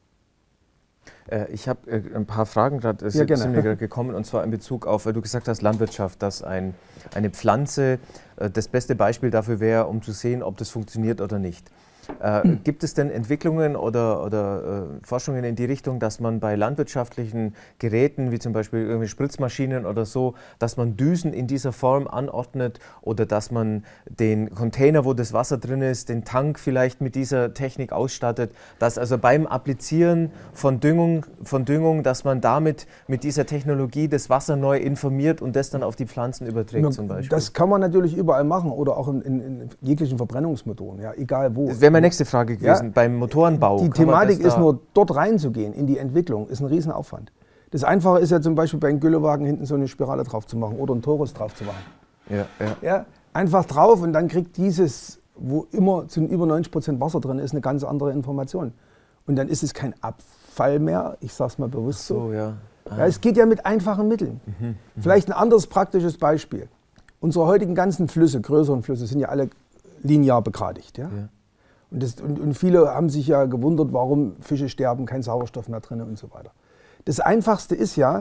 Ich habe ein paar Fragen gerade sind mir gerade gekommen, und zwar in Bezug auf, weil du gesagt hast, Landwirtschaft, dass eine Pflanze das beste Beispiel dafür wäre, um zu sehen, ob das funktioniert oder nicht. Gibt es denn Entwicklungen oder Forschungen in die Richtung, dass man bei landwirtschaftlichen Geräten, wie zum Beispiel irgendwie Spritzmaschinen oder so, dass man Düsen in dieser Form anordnet oder dass man den Container, wo das Wasser drin ist, den Tank vielleicht mit dieser Technik ausstattet, dass also beim Applizieren von Düngung, dass man damit mit dieser Technologie das Wasser neu informiert und das dann auf die Pflanzen überträgt zum Beispiel? Das kann man natürlich überall machen oder auch in jeglichen Verbrennungsmotoren, ja, egal wo. Das wäre meine nächste Frage gewesen, ja, beim Motorenbau. Die Thematik ist nur, dort reinzugehen in die Entwicklung, ist ein Riesenaufwand. Das Einfache ist ja zum Beispiel bei einem Güllewagen hinten so eine Spirale drauf zu machen oder einen Torus drauf zu machen. Ja, einfach drauf und dann kriegt dieses, wo immer zu über 90% Wasser drin ist, eine ganz andere Information. Und dann ist es kein Abfall mehr, ich sage es mal bewusst so. Ja, es geht ja mit einfachen Mitteln. Vielleicht ein anderes praktisches Beispiel. Unsere heutigen ganzen Flüsse, größeren Flüsse, sind ja alle linear begradigt. Ja? Und viele haben sich ja gewundert, warum Fische sterben, kein Sauerstoff mehr drin und so weiter. Das Einfachste ist ja,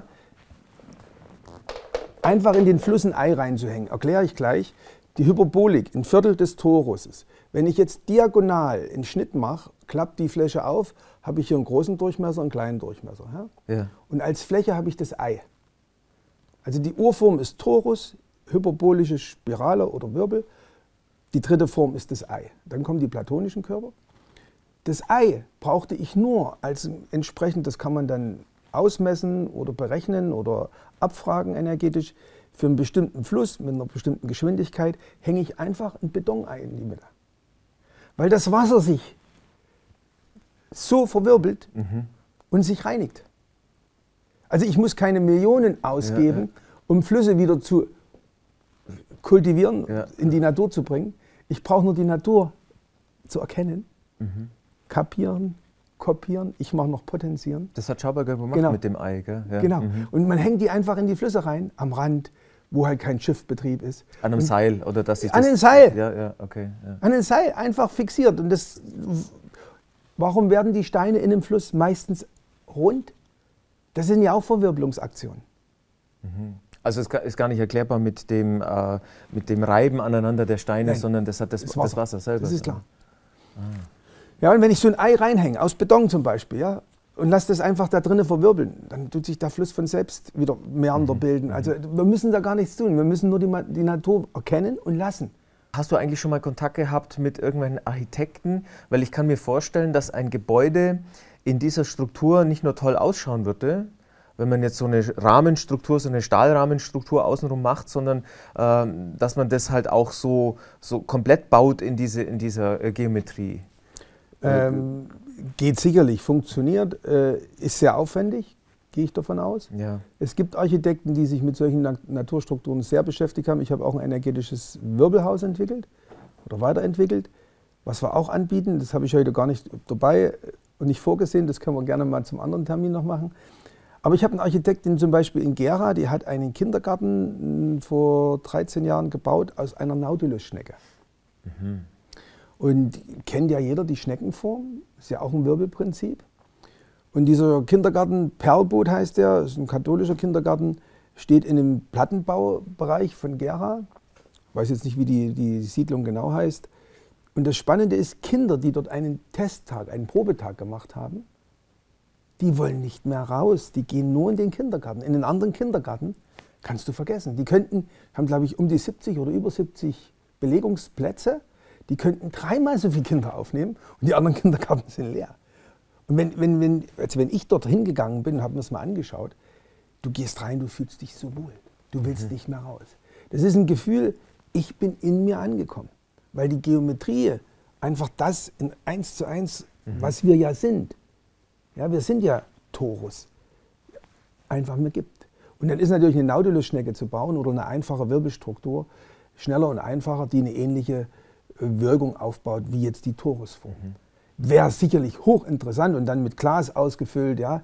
einfach in den Fluss ein Ei reinzuhängen. Erkläre ich gleich. Die Hyperbolik, ein Viertel des Toruses. Wenn ich jetzt diagonal einen Schnitt mache, klappt die Fläche auf, habe ich hier einen großen Durchmesser, einen kleinen Durchmesser. Ja? Und als Fläche habe ich das Ei. Also die Urform ist Torus, hyperbolische Spirale oder Wirbel. Die dritte Form ist das Ei. Dann kommen die platonischen Körper. Das Ei brauchte ich nur als entsprechend, das kann man dann ausmessen oder berechnen oder abfragen energetisch. Für einen bestimmten Fluss mit einer bestimmten Geschwindigkeit hänge ich einfach ein Betonei in die Mitte. Weil das Wasser sich so verwirbelt und sich reinigt. Also ich muss keine Millionen ausgeben, um Flüsse wieder zu kultivieren, in die Natur zu bringen. Ich brauche nur die Natur zu erkennen, kapieren, kopieren, ich mache noch potenzieren. Das hat Schauberger gemacht mit dem Ei, gell? Ja. Genau. Und man hängt die einfach in die Flüsse rein, am Rand, wo halt kein Schiffbetrieb ist. An einem Seil oder dass ich an einem Seil. Okay. An einem Seil, einfach fixiert. Und warum werden die Steine in dem Fluss meistens rund? Das sind ja auch Verwirbelungsaktionen. Also es ist gar nicht erklärbar mit dem Reiben aneinander der Steine, sondern das hat das Wasser selber. Das ist klar. Ja, und wenn ich so ein Ei reinhänge, aus Beton zum Beispiel, ja, und lasse das einfach da drinnen verwirbeln, dann tut sich der Fluss von selbst wieder Mäander bilden. Also wir müssen da gar nichts tun, wir müssen nur die Natur erkennen und lassen. Hast du eigentlich schon mal Kontakt gehabt mit irgendwelchen Architekten? Weil ich kann mir vorstellen, dass ein Gebäude in dieser Struktur nicht nur toll ausschauen würde, wenn man jetzt so eine Rahmenstruktur, so eine Stahlrahmenstruktur außenrum macht, sondern dass man das halt auch so komplett baut in dieser Geometrie. Geht sicherlich, funktioniert, ist sehr aufwendig, gehe ich davon aus. Ja. Es gibt Architekten, die sich mit solchen Naturstrukturen sehr beschäftigt haben. Ich habe auch ein energetisches Wirbelhaus entwickelt oder weiterentwickelt, was wir auch anbieten. Das habe ich heute gar nicht dabei und nicht vorgesehen, das können wir gerne mal zum anderen Termin noch machen. Aber ich habe eine Architektin zum Beispiel in Gera, die hat einen Kindergarten vor 13 Jahren gebaut aus einer Nautilus-Schnecke. Und kennt ja jeder die Schneckenform, ist ja auch ein Wirbelprinzip. Und dieser Kindergarten, Perlboot heißt der, ist ein katholischer Kindergarten, steht in einem Plattenbaubereich von Gera. Ich weiß jetzt nicht, wie die Siedlung genau heißt. Und das Spannende ist, Kinder, die dort einen Testtag, einen Probetag gemacht haben, die wollen nicht mehr raus, die gehen nur in den Kindergarten. In den anderen Kindergarten kannst du vergessen. Die haben glaube ich um die 70 oder über 70 Belegungsplätze, die könnten 3-mal so viele Kinder aufnehmen und die anderen Kindergärten sind leer. Und wenn ich dort hingegangen bin und habe mir das mal angeschaut, du gehst rein, du fühlst dich so wohl, du willst nicht mehr raus. Das ist ein Gefühl, ich bin in mir angekommen, weil die Geometrie einfach das in 1:1 was wir ja sind. Ja, wir sind ja Torus, einfach mehr gibt. Und dann ist natürlich eine Nautilus-Schnecke zu bauen oder eine einfache Wirbelstruktur schneller und einfacher, die eine ähnliche Wirkung aufbaut wie jetzt die Torusform. Wäre sicherlich hochinteressant und dann mit Glas ausgefüllt. Ja.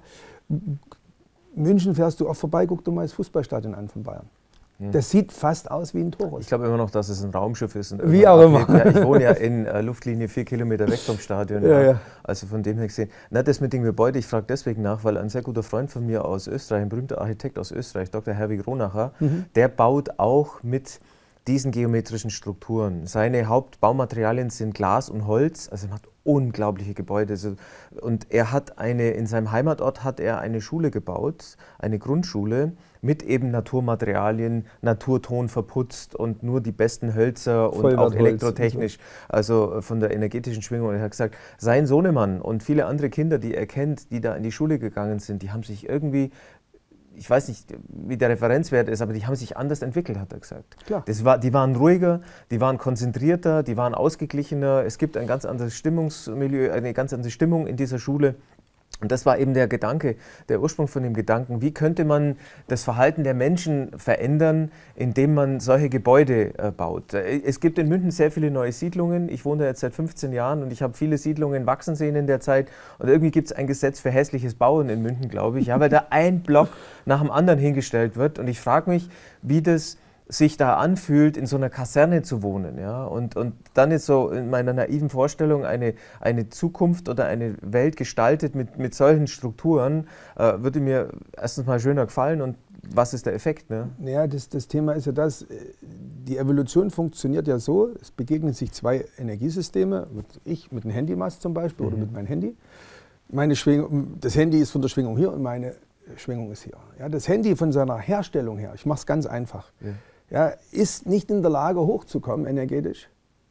München fährst du oft vorbei, guck dir mal das Fußballstadion an von Bayern. Das sieht fast aus wie ein Torus. Ich glaube immer noch, dass es ein Raumschiff ist. Wie auch immer. Ja, ich wohne ja in Luftlinie 4 Kilometer weg vom Stadion. Ja. Also von dem her gesehen. Na, das mit dem Gebäude, ich frage deswegen nach, weil ein sehr guter Freund von mir aus Österreich, ein berühmter Architekt aus Österreich, Dr. Herwig Ronacher, der baut auch mit diesen geometrischen Strukturen. Seine Hauptbaumaterialien sind Glas und Holz, also er macht unglaubliche Gebäude. Und er hat in seinem Heimatort hat er eine Schule gebaut, eine Grundschule, mit eben Naturmaterialien, Naturton verputzt und nur die besten Hölzer und auch elektrotechnisch, also von der energetischen Schwingung. Und er hat gesagt, sein Sohnemann und viele andere Kinder, die er kennt, die da in die Schule gegangen sind, die haben sich irgendwie, ich weiß nicht, wie der Referenzwert ist, aber die haben sich anders entwickelt, hat er gesagt. Klar. Die waren ruhiger, die waren konzentrierter, die waren ausgeglichener. Es gibt ein ganz anderes Stimmungsmilieu, eine ganz andere Stimmung in dieser Schule. Und das war eben der Gedanke, der Ursprung von dem Gedanken, wie könnte man das Verhalten der Menschen verändern, indem man solche Gebäude baut. Es gibt in München sehr viele neue Siedlungen. Ich wohne da jetzt seit 15 Jahren und ich habe viele Siedlungen wachsen sehen in der Zeit. Und irgendwie gibt es ein Gesetz für hässliches Bauen in München, glaube ich, ja, weil da ein Block nach dem anderen hingestellt wird. Und ich frage mich, wie das sich da anfühlt, in so einer Kaserne zu wohnen. Ja? Und dann ist so in meiner naiven Vorstellung eine Zukunft oder eine Welt gestaltet mit solchen Strukturen, würde mir erstens mal schöner gefallen. Und was ist der Effekt? Ne? Ja, das Thema ist ja das, die Evolution funktioniert ja so, es begegnen sich zwei Energiesysteme, ich mit dem Handymast zum Beispiel oder mit meinem Handy. Meine Schwingung, das Handy ist von der Schwingung hier und meine Schwingung ist hier. Ja, das Handy von seiner Herstellung her, ich mache es ganz einfach, ja, ist nicht in der Lage hochzukommen energetisch.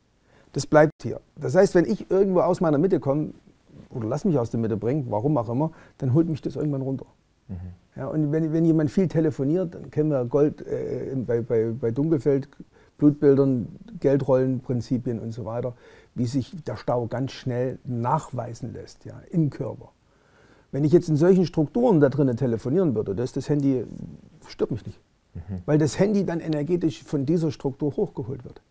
Das bleibt hier. Das heißt, wenn ich irgendwo aus meiner Mitte komme oder lass mich aus der Mitte bringen, warum auch immer, dann holt mich das irgendwann runter. Ja, und wenn jemand viel telefoniert, dann kennen wir Gold bei Dunkelfeld, Blutbildern, Geldrollenprinzipien und so weiter, wie sich der Stau ganz schnell nachweisen lässt, ja, im Körper. Wenn ich jetzt in solchen Strukturen da drinnen telefonieren würde, das Handy stört mich nicht. Weil das Handy dann energetisch von dieser Struktur hochgeholt wird.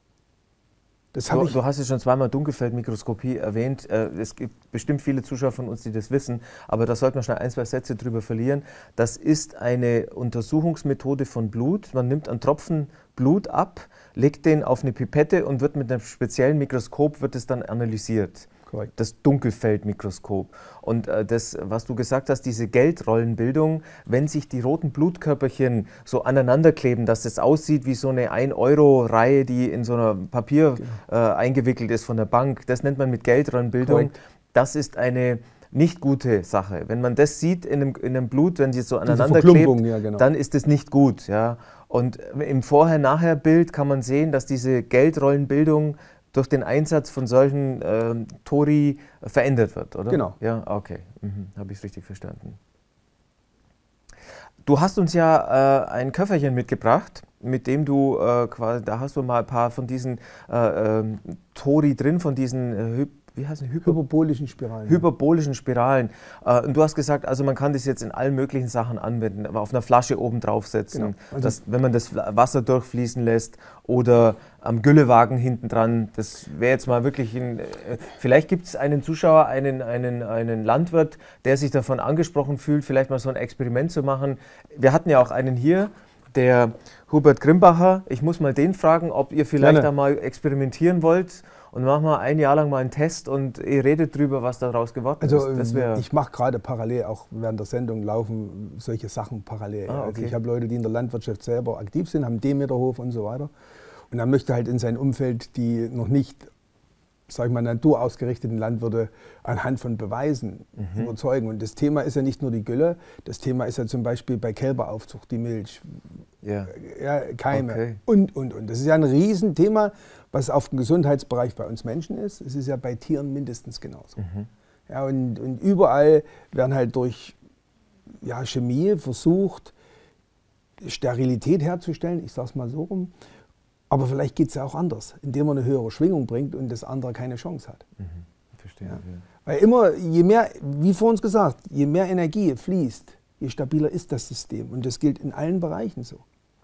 Du hast ja schon zweimal Dunkelfeldmikroskopie erwähnt. Es gibt bestimmt viele Zuschauer von uns, die das wissen, aber da sollte man schnell ein, zwei Sätze drüber verlieren. Das ist eine Untersuchungsmethode von Blut. Man nimmt einen Tropfen Blut ab, legt den auf eine Pipette und wird mit einem speziellen Mikroskop wird es dann analysiert. Das Dunkelfeldmikroskop. Und das, was du gesagt hast, diese Geldrollenbildung, wenn sich die roten Blutkörperchen so aneinander kleben, dass es aussieht wie so eine 1-Euro-Reihe, die in so einer Papier eingewickelt ist von der Bank, das nennt man mit Geldrollenbildung. Das ist eine nicht gute Sache. Wenn man das sieht in einem Blut, wenn die so aneinander klebt, ja, genau, dann ist es nicht gut. Ja. Und im Vorher-Nachher-Bild kann man sehen, dass diese Geldrollenbildung durch den Einsatz von solchen Tori verändert wird, oder? Genau. Ja, okay. Habe ich es richtig verstanden. Du hast uns ja ein Köfferchen mitgebracht, mit dem du quasi, da hast du mal ein paar von diesen Tori drin, von diesen wie heißt es? Hyperbolischen Spiralen. Hyperbolischen Spiralen. Und du hast gesagt, also man kann das jetzt in allen möglichen Sachen anwenden, aber auf einer Flasche oben draufsetzen, genau. Also wenn man das Wasser durchfließen lässt oder am Güllewagen hinten dran. Das wäre jetzt mal wirklich vielleicht gibt es einen Zuschauer, einen Landwirt, der sich davon angesprochen fühlt, vielleicht mal so ein Experiment zu machen. Wir hatten ja auch einen hier, der Hubert Grimbacher. Ich muss mal den fragen, ob ihr vielleicht da mal experimentieren wollt. Und machen wir ein Jahr lang mal einen Test und ihr redet drüber, was daraus geworden ist. Also ich mache gerade parallel, auch während der Sendung laufen solche Sachen parallel. Okay. Also ich habe Leute, die in der Landwirtschaft selber aktiv sind, haben Demeterhof und so weiter. Und er möchte halt in sein Umfeld die noch nicht, sag ich mal, naturausgerichteten Landwirte anhand von Beweisen überzeugen. Und das Thema ist ja nicht nur die Gülle, das Thema ist ja zum Beispiel bei Kälberaufzucht die Milch, Keime und. Das ist ja ein Riesenthema, was auf dem Gesundheitsbereich bei uns Menschen ist. Es ist ja bei Tieren mindestens genauso. Ja, und überall werden halt durch Chemie versucht, Sterilität herzustellen, ich sage es mal so rum. Aber vielleicht geht es ja auch anders, indem man eine höhere Schwingung bringt und das andere keine Chance hat. Verstehe. Ja. Weil immer, je mehr, wie vorhin gesagt, je mehr Energie fließt, je stabiler ist das System. Und das gilt in allen Bereichen so.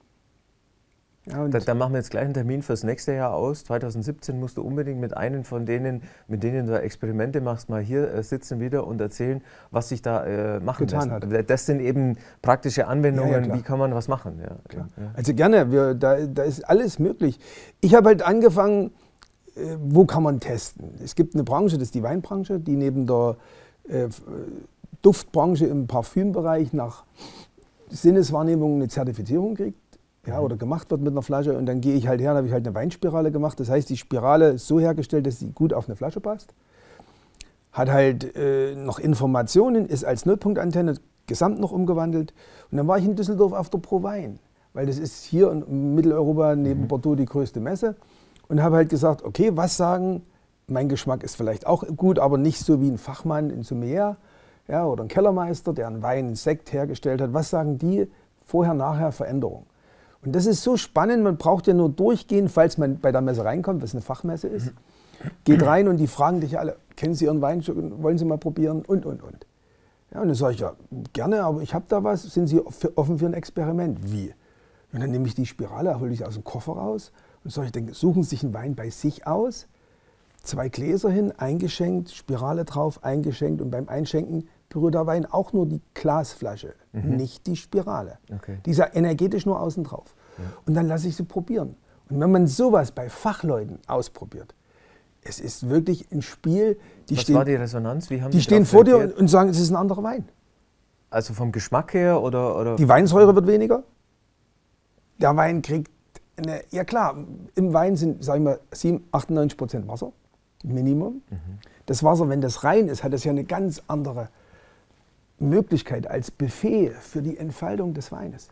Ja, da machen wir jetzt gleich einen Termin fürs nächste Jahr aus. 2017 musst du unbedingt mit einem von denen, mit denen du Experimente machst, mal hier sitzen wieder und erzählen, was sich da machen lässt. Das sind eben praktische Anwendungen, ja, wie kann man was machen. Ja, klar. Ja. Also gerne, da ist alles möglich. Ich habe halt angefangen, wo kann man testen? Es gibt eine Branche, das ist die Weinbranche, die neben der Duftbranche im Parfümbereich nach Sinneswahrnehmung eine Zertifizierung kriegt. Ja, oder gemacht wird mit einer Flasche, und dann gehe ich halt her, dann habe ich halt eine Weinspirale gemacht. Das heißt, die Spirale ist so hergestellt, dass sie gut auf eine Flasche passt. Hat halt noch Informationen, ist als Nullpunktantenne gesamt noch umgewandelt. Und dann war ich in Düsseldorf auf der Pro Wein, weil das ist hier in Mitteleuropa neben Bordeaux die größte Messe. Und habe halt gesagt, okay, was sagen, mein Geschmack ist vielleicht auch gut, aber nicht so wie ein Fachmann, ein Sommelier, ja, oder ein Kellermeister, der einen Wein, einen Sekt hergestellt hat. Was sagen die vorher, nachher Veränderung? Und das ist so spannend, man braucht ja nur durchgehen, falls man bei der Messe reinkommt, was eine Fachmesse ist. Geht rein und die fragen dich alle, kennen Sie Ihren Wein, wollen Sie mal probieren und. Ja, und dann sage ich, ja, gerne, aber ich habe da was, sind Sie offen für ein Experiment? Wie? Und dann nehme ich die Spirale, hole ich aus dem Koffer raus und sage, ich denke, suchen Sie sich einen Wein bei sich aus, 2 Gläser hin, eingeschenkt, Spirale drauf, eingeschenkt, und beim Einschenken berührt der Wein auch nur die Glasflasche, nicht die Spirale. Okay. Die ist ja energetisch nur außen drauf. Ja. Und dann lasse ich sie probieren. Und wenn man sowas bei Fachleuten ausprobiert, es ist wirklich ein Spiel. Was war die Resonanz? Wie haben die stehen vor dir und sagen, es ist ein anderer Wein. Also vom Geschmack her oder? Die Weinsäure wird weniger. Der Wein kriegt ja klar, im Wein sind, sagen wir, 98% Wasser, Minimum. Das Wasser, wenn das rein ist, hat das ja eine ganz andere Möglichkeit als Buffet für die Entfaltung des Weines.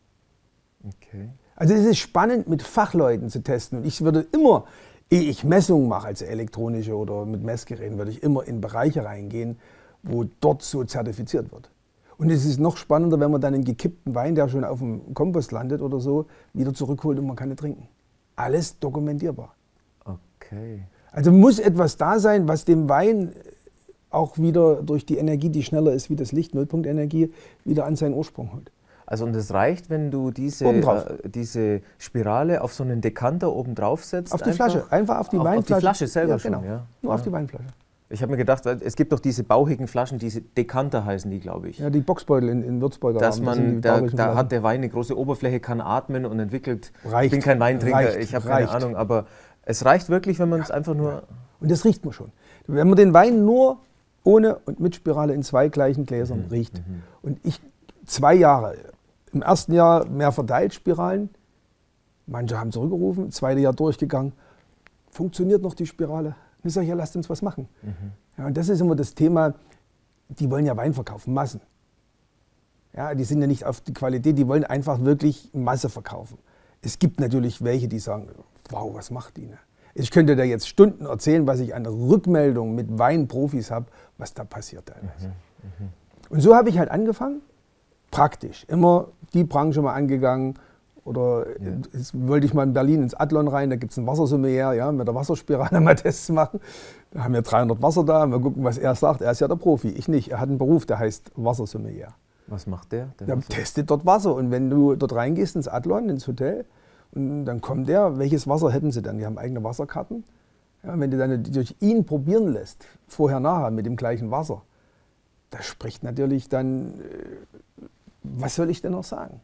Okay. Also es ist spannend, mit Fachleuten zu testen. Und ich würde immer, ehe ich Messungen mache, also elektronische oder mit Messgeräten, würde ich immer in Bereiche reingehen, wo dort so zertifiziert wird. Und es ist noch spannender, wenn man dann einen gekippten Wein, der schon auf dem Kompost landet oder so, wieder zurückholt und man kann ihn trinken. Alles dokumentierbar. Okay. Also muss etwas da sein, was dem Wein auch wieder durch die Energie, die schneller ist wie das Licht, Nullpunktenergie, wieder an seinen Ursprung holt. Also und es reicht, wenn du diese Spirale auf so einen Dekanter oben drauf setzt? Auf die Flasche, einfach auf die Weinflasche. Auf die Flasche selber, ja, genau. Schon, ja? Nur auf die Weinflasche. Ich habe mir gedacht, es gibt doch diese bauchigen Flaschen, diese Dekanter heißen die, glaube ich. Ja, die Boxbeutel in Würzburger. Dass man, da hat der Wein eine große Oberfläche, kann atmen und entwickelt. Ich bin kein Weintrinker, ich habe keine Ahnung, aber es reicht wirklich, wenn man es einfach nur... Ja. Und das riecht man schon. Wenn man den Wein nur ohne und mit Spirale in 2 gleichen Gläsern riecht. Und ich 2 Jahre, im ersten Jahr mehr verteilt Spiralen, manche haben zurückgerufen, im zweiten Jahr durchgegangen, funktioniert noch die Spirale? Und ich sage, ja, lasst uns was machen. Ja, und das ist immer das Thema, die wollen ja Wein verkaufen, Massen. Ja, die sind ja nicht auf die Qualität, die wollen einfach wirklich Masse verkaufen. Es gibt natürlich welche, die sagen, wow, was macht die? Ne? Ich könnte da jetzt Stunden erzählen, was ich an Rückmeldungen mit Weinprofis habe, was da passiert teilweise. Und so habe ich halt angefangen, praktisch, immer die Branche mal angegangen. Oder jetzt wollte ich mal in Berlin ins Adlon rein, da gibt es einen Wassersommelier, ja, mit der Wasserspirale mal Tests machen. Da haben wir 300 Wasser da, mal gucken, was er sagt. Er ist ja der Profi, ich nicht. Er hat einen Beruf, der heißt Wassersommelier. Was macht der? Der testet dort Wasser. Und wenn du dort reingehst ins Adlon, ins Hotel, und dann kommt der, welches Wasser hätten sie dann? Die haben eigene Wasserkarten. Ja, wenn du dann durch ihn probieren lässt, vorher, nachher, mit dem gleichen Wasser, das spricht natürlich dann, was soll ich denn noch sagen?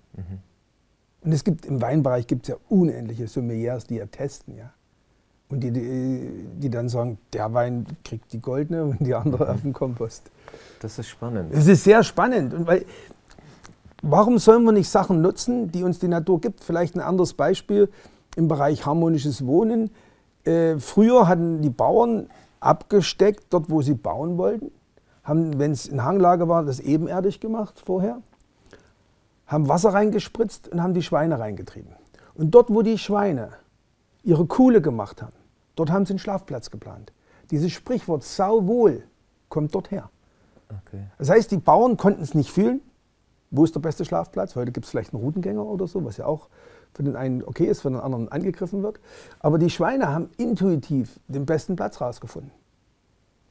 Und es gibt im Weinbereich gibt's ja unendliche Sommeliers, die ja testen, ja. Und die dann sagen, der Wein kriegt die goldene und die andere auf dem Kompost. Das ist spannend. Es ist sehr spannend. Und warum sollen wir nicht Sachen nutzen, die uns die Natur gibt? Vielleicht ein anderes Beispiel im Bereich harmonisches Wohnen. Früher hatten die Bauern abgesteckt, dort wo sie bauen wollten, haben, wenn es in Hanglage war, das ebenerdig gemacht vorher, haben Wasser reingespritzt und haben die Schweine reingetrieben. Und dort, wo die Schweine ihre Kuhle gemacht haben, dort haben sie einen Schlafplatz geplant. Dieses Sprichwort sauwohl kommt dort her. Okay. Das heißt, die Bauern konnten es nicht fühlen, wo ist der beste Schlafplatz. Heute gibt es vielleicht einen Routengänger oder so, was ja auch für den einen okay ist, für den anderen angegriffen wird. Aber die Schweine haben intuitiv den besten Platz rausgefunden.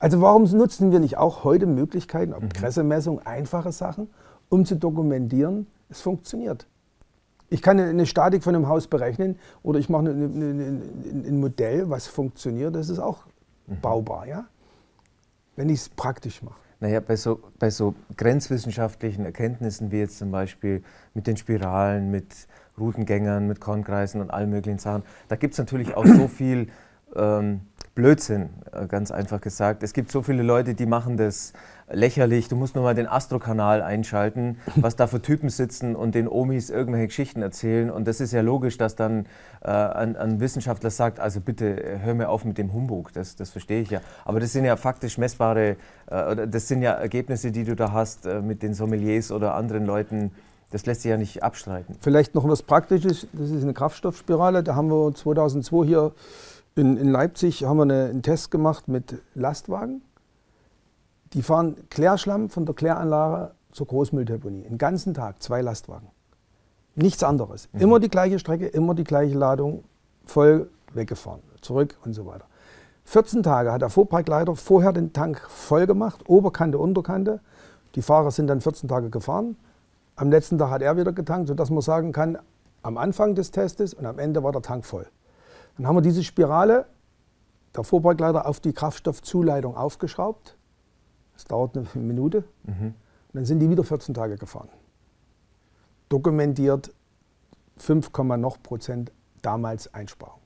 Also warum nutzen wir nicht auch heute Möglichkeiten, ob Kressemessung, einfache Sachen, um zu dokumentieren, es funktioniert. Ich kann eine Statik von einem Haus berechnen oder ich mache ein Modell, was funktioniert, das ist auch baubar, ja? Wenn ich es praktisch mache. Naja, bei so grenzwissenschaftlichen Erkenntnissen wie jetzt zum Beispiel mit den Spiralen, mit Routengängern, mit Kornkreisen und allen möglichen Sachen, da gibt es natürlich auch so viel Blödsinn, ganz einfach gesagt. Es gibt so viele Leute, die machen das lächerlich. Du musst nur mal den Astro-Kanal einschalten, was da für Typen sitzen und den Omis irgendwelche Geschichten erzählen. Und das ist ja logisch, dass dann ein Wissenschaftler sagt, also bitte hör mir auf mit dem Humbug, das verstehe ich ja. Aber das sind ja faktisch messbare, das sind ja Ergebnisse, die du da hast mit den Sommeliers oder anderen Leuten. Das lässt sich ja nicht abstreiten. Vielleicht noch was Praktisches, das ist eine Kraftstoffspirale. Da haben wir 2002 hier in Leipzig haben wir einen Test gemacht mit Lastwagen. Die fahren Klärschlamm von der Kläranlage zur Großmülldeponie. Den ganzen Tag 2 Lastwagen. Nichts anderes. Immer die gleiche Strecke, immer die gleiche Ladung, voll weggefahren, zurück und so weiter. 14 Tage hat der Fuhrparkleiter vorher den Tank voll gemacht, Oberkante, Unterkante. Die Fahrer sind dann 14 Tage gefahren. Am letzten Tag hat er wieder getankt, sodass man sagen kann, am Anfang des Testes und am Ende war der Tank voll. Dann haben wir diese Spirale, der Fuhrparkleiter, auf die Kraftstoffzuleitung aufgeschraubt. Das dauert eine Minute. Und dann sind die wieder 14 Tage gefahren. Dokumentiert 5, noch % damals Einsparung.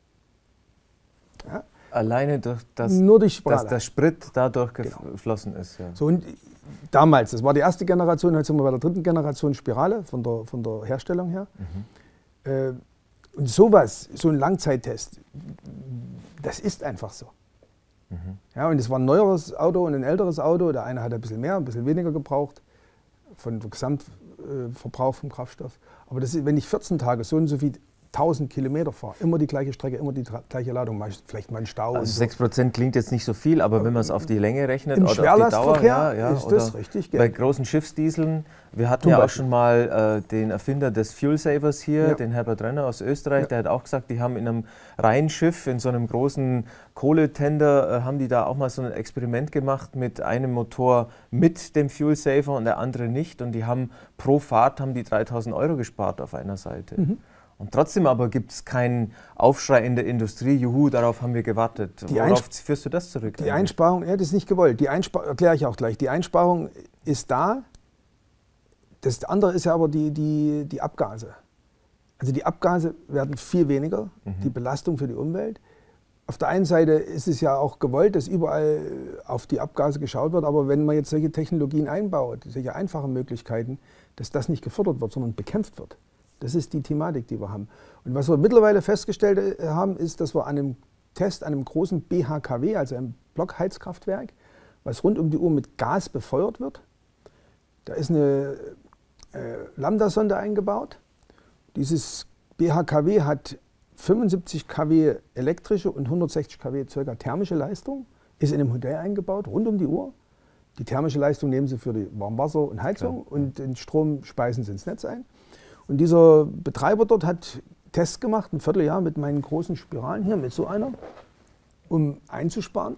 Ja? Alleine durch das, nur durch dass der Sprit dadurch geflossen ist. Ja. So, und damals, das war die erste Generation, heute sind wir bei der dritten Generation Spirale von der Herstellung her. Und sowas, so ein Langzeittest, das ist einfach so. Ja, und es war ein neueres Auto und ein älteres Auto. Der eine hat ein bisschen mehr, ein bisschen weniger gebraucht von dem Gesamtverbrauch vom Kraftstoff. Aber das ist, wenn ich 14 Tage so und so viel 1000 Kilometer fahre, immer die gleiche Strecke, immer die gleiche Ladung, vielleicht mal einen Stau. Also 6% klingt jetzt nicht so viel, aber wenn man es auf die Länge rechnet im oder auf die Dauer, ist das richtig. Bei großen Schiffsdieseln, wir hatten ja auch schon mal den Erfinder des Fuel Savers hier, den Herbert Renner aus Österreich, der hat auch gesagt, die haben in einem Rheinschiff, in so einem großen Kohletender, haben die da auch mal so ein Experiment gemacht mit einem Motor mit dem Fuel Saver und der andere nicht, und die haben pro Fahrt haben die 3.000 € gespart auf einer Seite. Und trotzdem aber gibt es keinen Aufschrei in der Industrie, juhu, darauf haben wir gewartet. Worauf führst du das zurück? Die Einsparung, ja, das ist nicht gewollt. Die Einsparung, erkläre ich auch gleich. Die Einsparung ist da. Das andere ist ja aber die Abgase. Also die Abgase werden viel weniger, die Belastung für die Umwelt. Auf der einen Seite ist es ja auch gewollt, dass überall auf die Abgase geschaut wird, aber wenn man jetzt solche Technologien einbaut, solche einfachen Möglichkeiten, dass das nicht gefördert wird, sondern bekämpft wird. Das ist die Thematik, die wir haben. Und was wir mittlerweile festgestellt haben, ist, dass wir an einem Test, an einem großen BHKW, also einem Blockheizkraftwerk, was rund um die Uhr mit Gas befeuert wird, da ist eine Lambda-Sonde eingebaut. Dieses BHKW hat 75 kW elektrische und 160 kW circa thermische Leistung, ist in einem Modell eingebaut, rund um die Uhr. Die thermische Leistung nehmen sie für die Warmwasser und Heizung und den Strom speisen sie ins Netz ein. Und dieser Betreiber dort hat Tests gemacht, ein Vierteljahr mit meinen großen Spiralen hier, mit so einer, um einzusparen.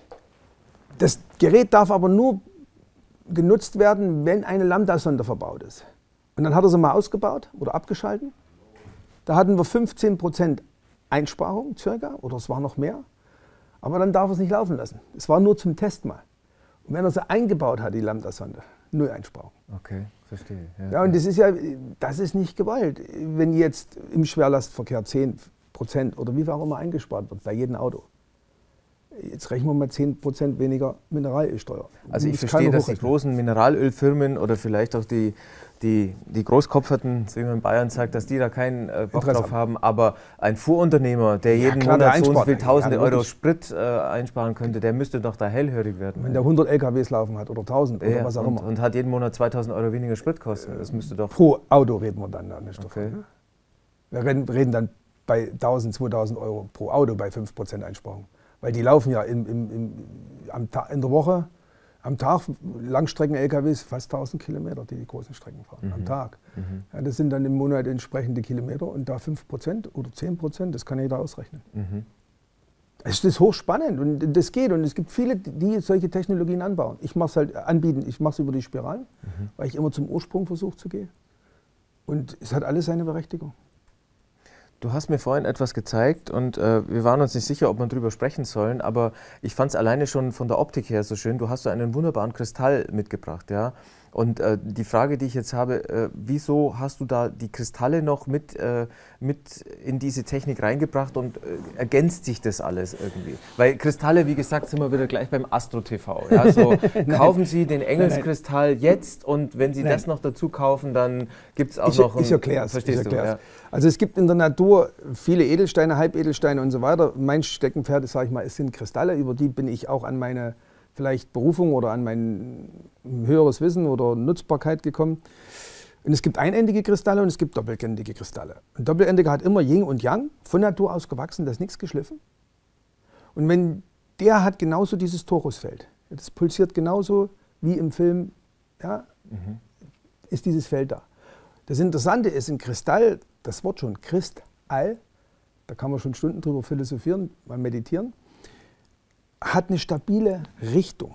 Das Gerät darf aber nur genutzt werden, wenn eine Lambda-Sonde verbaut ist. Und dann hat er sie mal ausgebaut oder abgeschalten. Da hatten wir 15% Einsparung circa, oder es war noch mehr. Aber dann darf er es nicht laufen lassen. Es war nur zum Test mal. Und wenn er sie eingebaut hat, die Lambda-Sonde, 0 Einsparung. Okay, verstehe. Ja, und das ist nicht gewollt. Wenn jetzt im Schwerlastverkehr 10% oder wie viel auch immer eingespart wird, bei jedem Auto. Jetzt rechnen wir mal 10% weniger Mineralölsteuer. Also ich verstehe, dass die großen Mineralölfirmen oder vielleicht auch die Großkopferten, wie man in Bayern sagt, dass die da keinen Bock drauf haben. Aber ein Fuhrunternehmer, der jeden Monat so und so viel Tausende Euro Sprit einsparen könnte, der müsste doch da hellhörig werden. Wenn der 100 LKWs laufen hat oder 1000 oder was auch immer. Und hat jeden Monat 2.000 € weniger Spritkosten. Das müsste doch... Pro Auto reden wir dann nicht davon. Wir reden dann bei 1.000, 2.000 € pro Auto bei 5% Einsparung. Weil die laufen ja in der Woche, am Tag, Langstrecken-LKWs, fast 1.000 Kilometer, die großen Strecken fahren, am Tag. Ja, das sind dann im Monat entsprechende Kilometer und da 5% oder 10%, das kann jeder ausrechnen. Es ist hochspannend und das geht. Und es gibt viele, die solche Technologien anbauen. Ich mache es halt anbieten, ich mache es über die Spiralen, weil ich immer zum Ursprung versuche zu gehen. Und es hat alles seine Berechtigung. Du hast mir vorhin etwas gezeigt und wir waren uns nicht sicher, ob wir darüber sprechen sollen, aber ich fand es alleine schon von der Optik her so schön. Du hast so einen wunderbaren Kristall mitgebracht, ja. Und die Frage, die ich jetzt habe, wieso hast du da die Kristalle noch mit in diese Technik reingebracht und ergänzt sich das alles irgendwie? Weil Kristalle, wie gesagt, sind wir wieder gleich beim Astro-TV. Ja? So, kaufen Sie den Engelskristall jetzt und wenn Sie das noch dazu kaufen, dann gibt es auch noch einen... Ich erkläre es. Verstehst du? Ja. Also es gibt in der Natur viele Edelsteine, Halbedelsteine und so weiter. Mein Steckenpferd, sage ich mal, es sind Kristalle, über die bin ich auch an meine vielleicht Berufung oder an mein höheres Wissen oder Nutzbarkeit gekommen. Und es gibt einendige Kristalle und es gibt doppelendige Kristalle. Ein doppeländiger hat immer Yin und Yang, von Natur aus gewachsen, da ist nichts geschliffen. Und wenn der hat genauso dieses Torusfeld. Das pulsiert genauso wie im Film, ja, ist dieses Feld da. Das Interessante ist, ein Kristall, das Wort schon, Kristall, da kann man schon Stunden drüber philosophieren, mal meditieren, hat eine stabile Richtung.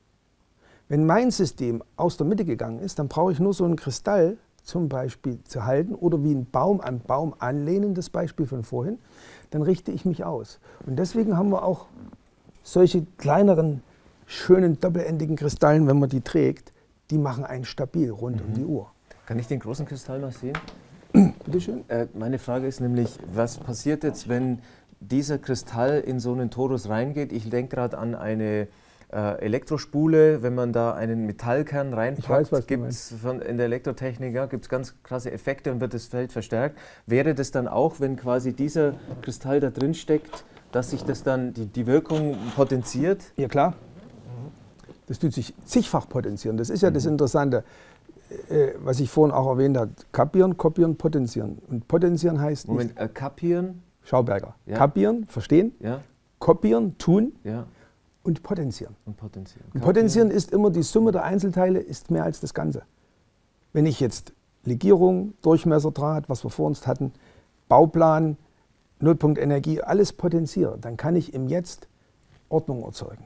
Wenn mein System aus der Mitte gegangen ist, dann brauche ich nur so einen Kristall zum Beispiel zu halten oder wie ein Baum an Baum anlehnen, das Beispiel von vorhin, dann richte ich mich aus. Und deswegen haben wir auch solche kleineren, schönen, doppelendigen Kristallen, wenn man die trägt, die machen einen stabil rund um die Uhr. Kann ich den großen Kristall mal sehen? Bitte schön. Meine Frage ist nämlich, was passiert jetzt, wenn dieser Kristall in so einen Torus reingeht? Ich denke gerade an eine Elektrospule, wenn man da einen Metallkern reinpackt, gibt es in der Elektrotechnik gibt's ganz krasse Effekte und wird das Feld verstärkt. Wäre das dann auch, wenn quasi dieser Kristall da drin steckt, dass sich das dann die Wirkung potenziert? Ja klar. Das tut sich zigfach potenzieren. Das ist ja das Interessante, was ich vorhin auch erwähnt habe. Kapieren, kopieren, potenzieren. Und potenzieren heißt Moment, kapieren? Schauberger. Ja. Kapieren, verstehen, ja. Kopieren, tun ja. und potenzieren. Und potenzieren. Und potenzieren ist immer die Summe der Einzelteile, ist mehr als das Ganze. Wenn ich jetzt Legierung, Durchmesserdraht, was wir vor uns hatten, Bauplan, Nullpunkt Energie, alles potenziere, dann kann ich im Jetzt Ordnung erzeugen.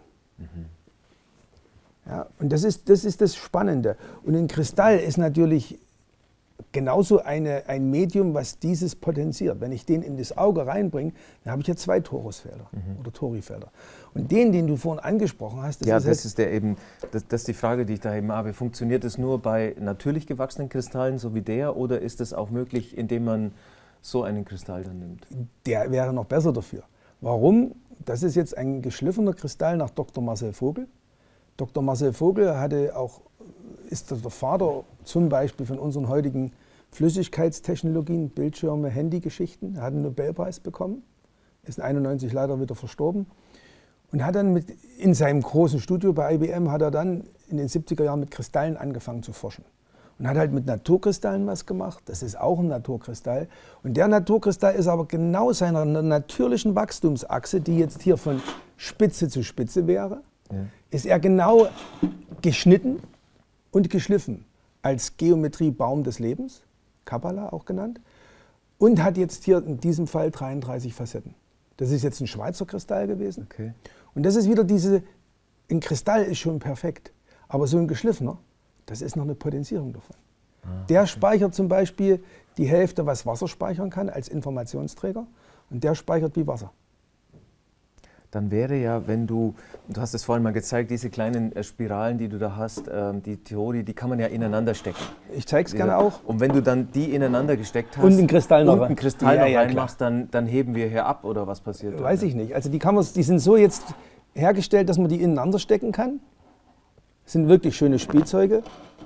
Ja, und das ist das Spannende. Und ein Kristall ist natürlich genauso ein Medium, was dieses potenziert. Wenn ich den in das Auge reinbringe, dann habe ich ja zwei Torusfelder oder Torifelder. Und den du vorhin angesprochen hast, das ist die Frage, die ich da eben habe. Funktioniert es nur bei natürlich gewachsenen Kristallen, so wie der, oder ist es auch möglich, indem man so einen Kristall dann nimmt? Der wäre noch besser dafür. Warum? Das ist jetzt ein geschliffener Kristall nach Dr. Marcel Vogel. Dr. Marcel Vogel ist der Vater zum Beispiel von unseren heutigen Flüssigkeitstechnologien, Bildschirme, Handygeschichten. Er hat einen Nobelpreis bekommen, ist in 91 leider wieder verstorben. Und hat dann in seinem großen Studio bei IBM hat er dann in den 70er Jahren mit Kristallen angefangen zu forschen. Und hat halt mit Naturkristallen was gemacht. Das ist auch ein Naturkristall. Und der Naturkristall ist aber genau seiner natürlichen Wachstumsachse, die jetzt hier von Spitze zu Spitze wäre, ist er genau geschnitten und geschliffen als Geometriebaum des Lebens, Kabbala auch genannt, und hat jetzt hier in diesem Fall 33 Facetten. Das ist jetzt ein Schweizer Kristall gewesen. Okay. Und das ist wieder ein Kristall ist schon perfekt, aber so ein geschliffener, das ist noch eine Potenzierung davon. Der speichert zum Beispiel die Hälfte, was Wasser speichern kann als Informationsträger, und der speichert wie Wasser. Dann wäre ja, wenn du hast es vorhin mal gezeigt, diese kleinen Spiralen, die du da hast, die Theorie, die kann man ja ineinander stecken. Ich zeige es gerne auch. Und wenn du dann die ineinander gesteckt hast und den Kristall noch reinmachst, dann heben wir hier ab, oder was passiert? Weiß ich nicht. Also die sind so jetzt hergestellt, dass man die ineinander stecken kann. Das sind wirklich schöne Spielzeuge.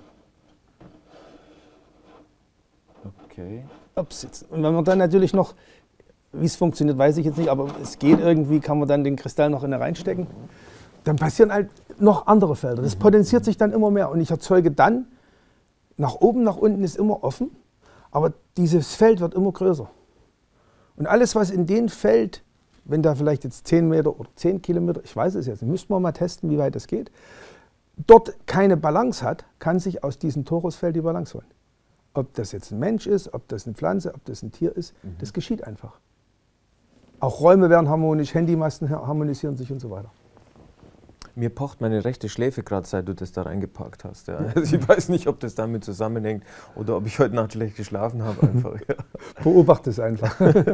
Okay. Und wenn man dann natürlich noch, wie es funktioniert, weiß ich jetzt nicht, aber es geht irgendwie, kann man dann den Kristall noch reinstecken. Dann passieren halt noch andere Felder. Das potenziert sich dann immer mehr. Und ich erzeuge dann, nach oben, nach unten ist immer offen, aber dieses Feld wird immer größer. Und alles, was in dem Feld, wenn da vielleicht jetzt 10 Meter oder 10 Kilometer, ich weiß es jetzt nicht, müssten wir mal testen, wie weit das geht, dort keine Balance hat, kann sich aus diesem Torusfeld die Balance holen. Ob das jetzt ein Mensch ist, ob das eine Pflanze, ob das ein Tier ist, das geschieht einfach. Auch Räume werden harmonisch, Handymasten harmonisieren sich und so weiter. Mir pocht meine rechte Schläfe gerade, seit du das da reingepackt hast. Ja. Also ich weiß nicht, ob das damit zusammenhängt oder ob ich heute Nacht schlecht geschlafen habe einfach. Ja. Beobachte es einfach.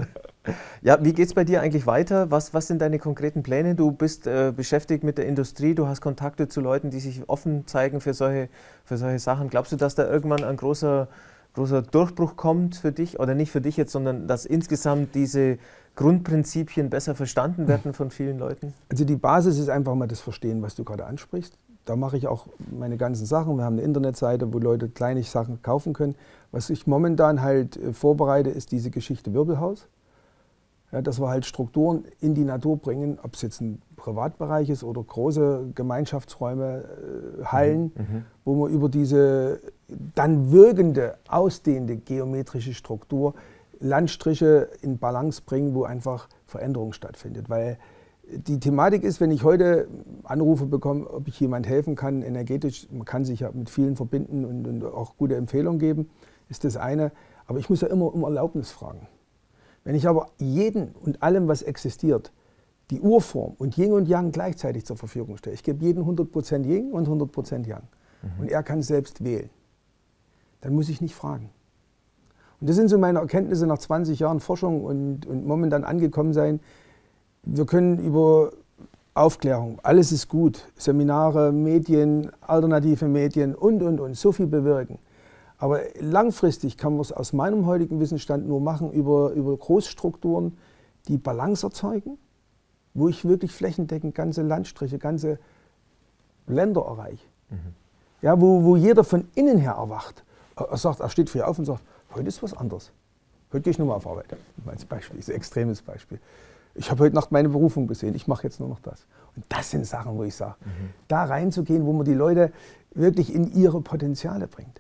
Ja, wie geht es bei dir eigentlich weiter? Was sind deine konkreten Pläne? Du bist beschäftigt mit der Industrie, du hast Kontakte zu Leuten, die sich offen zeigen für solche Sachen. Glaubst du, dass da irgendwann ein großer Durchbruch kommt für dich? Oder nicht für dich jetzt, sondern dass insgesamt diese Grundprinzipien besser verstanden werden von vielen Leuten? Also die Basis ist einfach mal das Verstehen, was du gerade ansprichst. Da mache ich auch meine ganzen Sachen. Wir haben eine Internetseite, wo Leute kleine Sachen kaufen können. Was ich momentan halt vorbereite, ist diese Geschichte Wirbelhaus. Ja, dass wir halt Strukturen in die Natur bringen, ob es jetzt ein Privatbereich ist oder große Gemeinschaftsräume, Hallen, wo man über diese dann wirkende, ausdehnende geometrische Struktur Landstriche in Balance bringen, wo einfach Veränderung stattfindet. Weil die Thematik ist, wenn ich heute Anrufe bekomme, ob ich jemand helfen kann, energetisch, man kann sich ja mit vielen verbinden und auch gute Empfehlungen geben, ist das eine. Aber ich muss ja immer um Erlaubnis fragen. Wenn ich aber jeden und allem, was existiert, die Urform und Yin und Yang gleichzeitig zur Verfügung stelle, ich gebe jedem 100% Yin und 100% Yang und er kann selbst wählen, dann muss ich nicht fragen. Und das sind so meine Erkenntnisse nach 20 Jahren Forschung und momentan angekommen sein. Wir können über Aufklärung, alles ist gut, Seminare, Medien, alternative Medien und so viel bewirken. Aber langfristig kann man es aus meinem heutigen Wissensstand nur machen über Großstrukturen, die Balance erzeugen, wo ich wirklich flächendeckend ganze Landstriche, ganze Länder erreiche. Ja, wo jeder von innen her erwacht. Er sagt, er steht früh auf und sagt, heute ist was anderes. Heute gehe ich nur mal auf Arbeit. Als Beispiel, das ist ein extremes Beispiel. Ich habe heute Nacht meine Berufung gesehen, ich mache jetzt nur noch das. Und das sind Sachen, wo ich sage, da reinzugehen, wo man die Leute wirklich in ihre Potenziale bringt.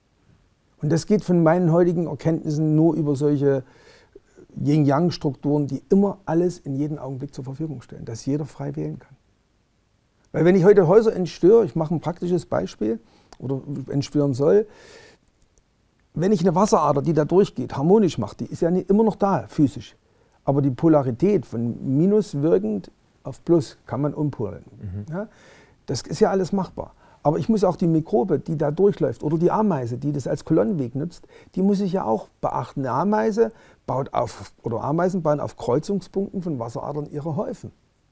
Und das geht von meinen heutigen Erkenntnissen nur über solche Yin-Yang-Strukturen, die immer alles in jedem Augenblick zur Verfügung stellen, dass jeder frei wählen kann. Weil wenn ich heute Häuser entstöre, ich mache ein praktisches Beispiel oder entstören soll, wenn ich eine Wasserader, die da durchgeht, harmonisch mache, die ist ja immer noch da, physisch. Aber die Polarität von minus wirkend auf plus kann man umpolen. Ja, das ist ja alles machbar. Aber ich muss auch die Mikrobe, die da durchläuft, oder die Ameise, die das als Kolonnenweg nutzt, die muss ich ja auch beachten. Eine Ameise baut auf, oder Ameisen bauen auf Kreuzungspunkten von Wasseradern ihre Häufen.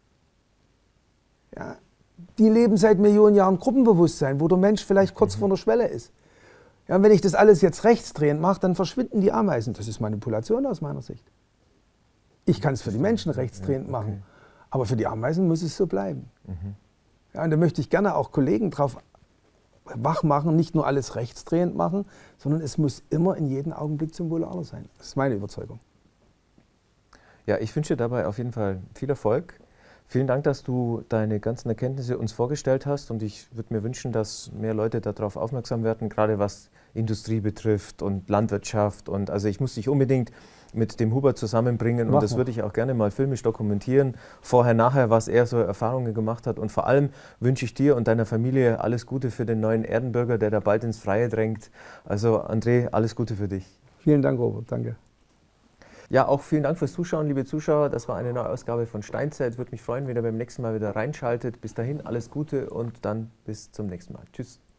Ja, die leben seit Millionen Jahren Gruppenbewusstsein, wo der Mensch vielleicht kurz vor der Schwelle ist. Ja, und wenn ich das alles jetzt rechtsdrehend mache, dann verschwinden die Ameisen. Das ist Manipulation aus meiner Sicht. Ich kann es für die Menschen rechtsdrehend machen, aber für die Ameisen muss es so bleiben. Ja, und da möchte ich gerne auch Kollegen drauf wach machen, nicht nur alles rechtsdrehend machen, sondern es muss immer in jedem Augenblick zum Wohle aller sein. Das ist meine Überzeugung. Ja, ich wünsche dir dabei auf jeden Fall viel Erfolg. Vielen Dank, dass du deine ganzen Erkenntnisse uns vorgestellt hast und ich würde mir wünschen, dass mehr Leute darauf aufmerksam werden, gerade was Industrie betrifft und Landwirtschaft. Und also ich muss dich unbedingt mit dem Hubert zusammenbringen und das würde ich auch gerne mal filmisch dokumentieren, vorher, nachher, was er so Erfahrungen gemacht hat. Und vor allem wünsche ich dir und deiner Familie alles Gute für den neuen Erdenbürger, der da bald ins Freie drängt. Also André, alles Gute für dich. Vielen Dank, Robert. Danke. Ja, auch vielen Dank fürs Zuschauen, liebe Zuschauer. Das war eine neue Ausgabe von Steinzeit. Würde mich freuen, wenn ihr beim nächsten Mal wieder reinschaltet. Bis dahin alles Gute und dann bis zum nächsten Mal. Tschüss.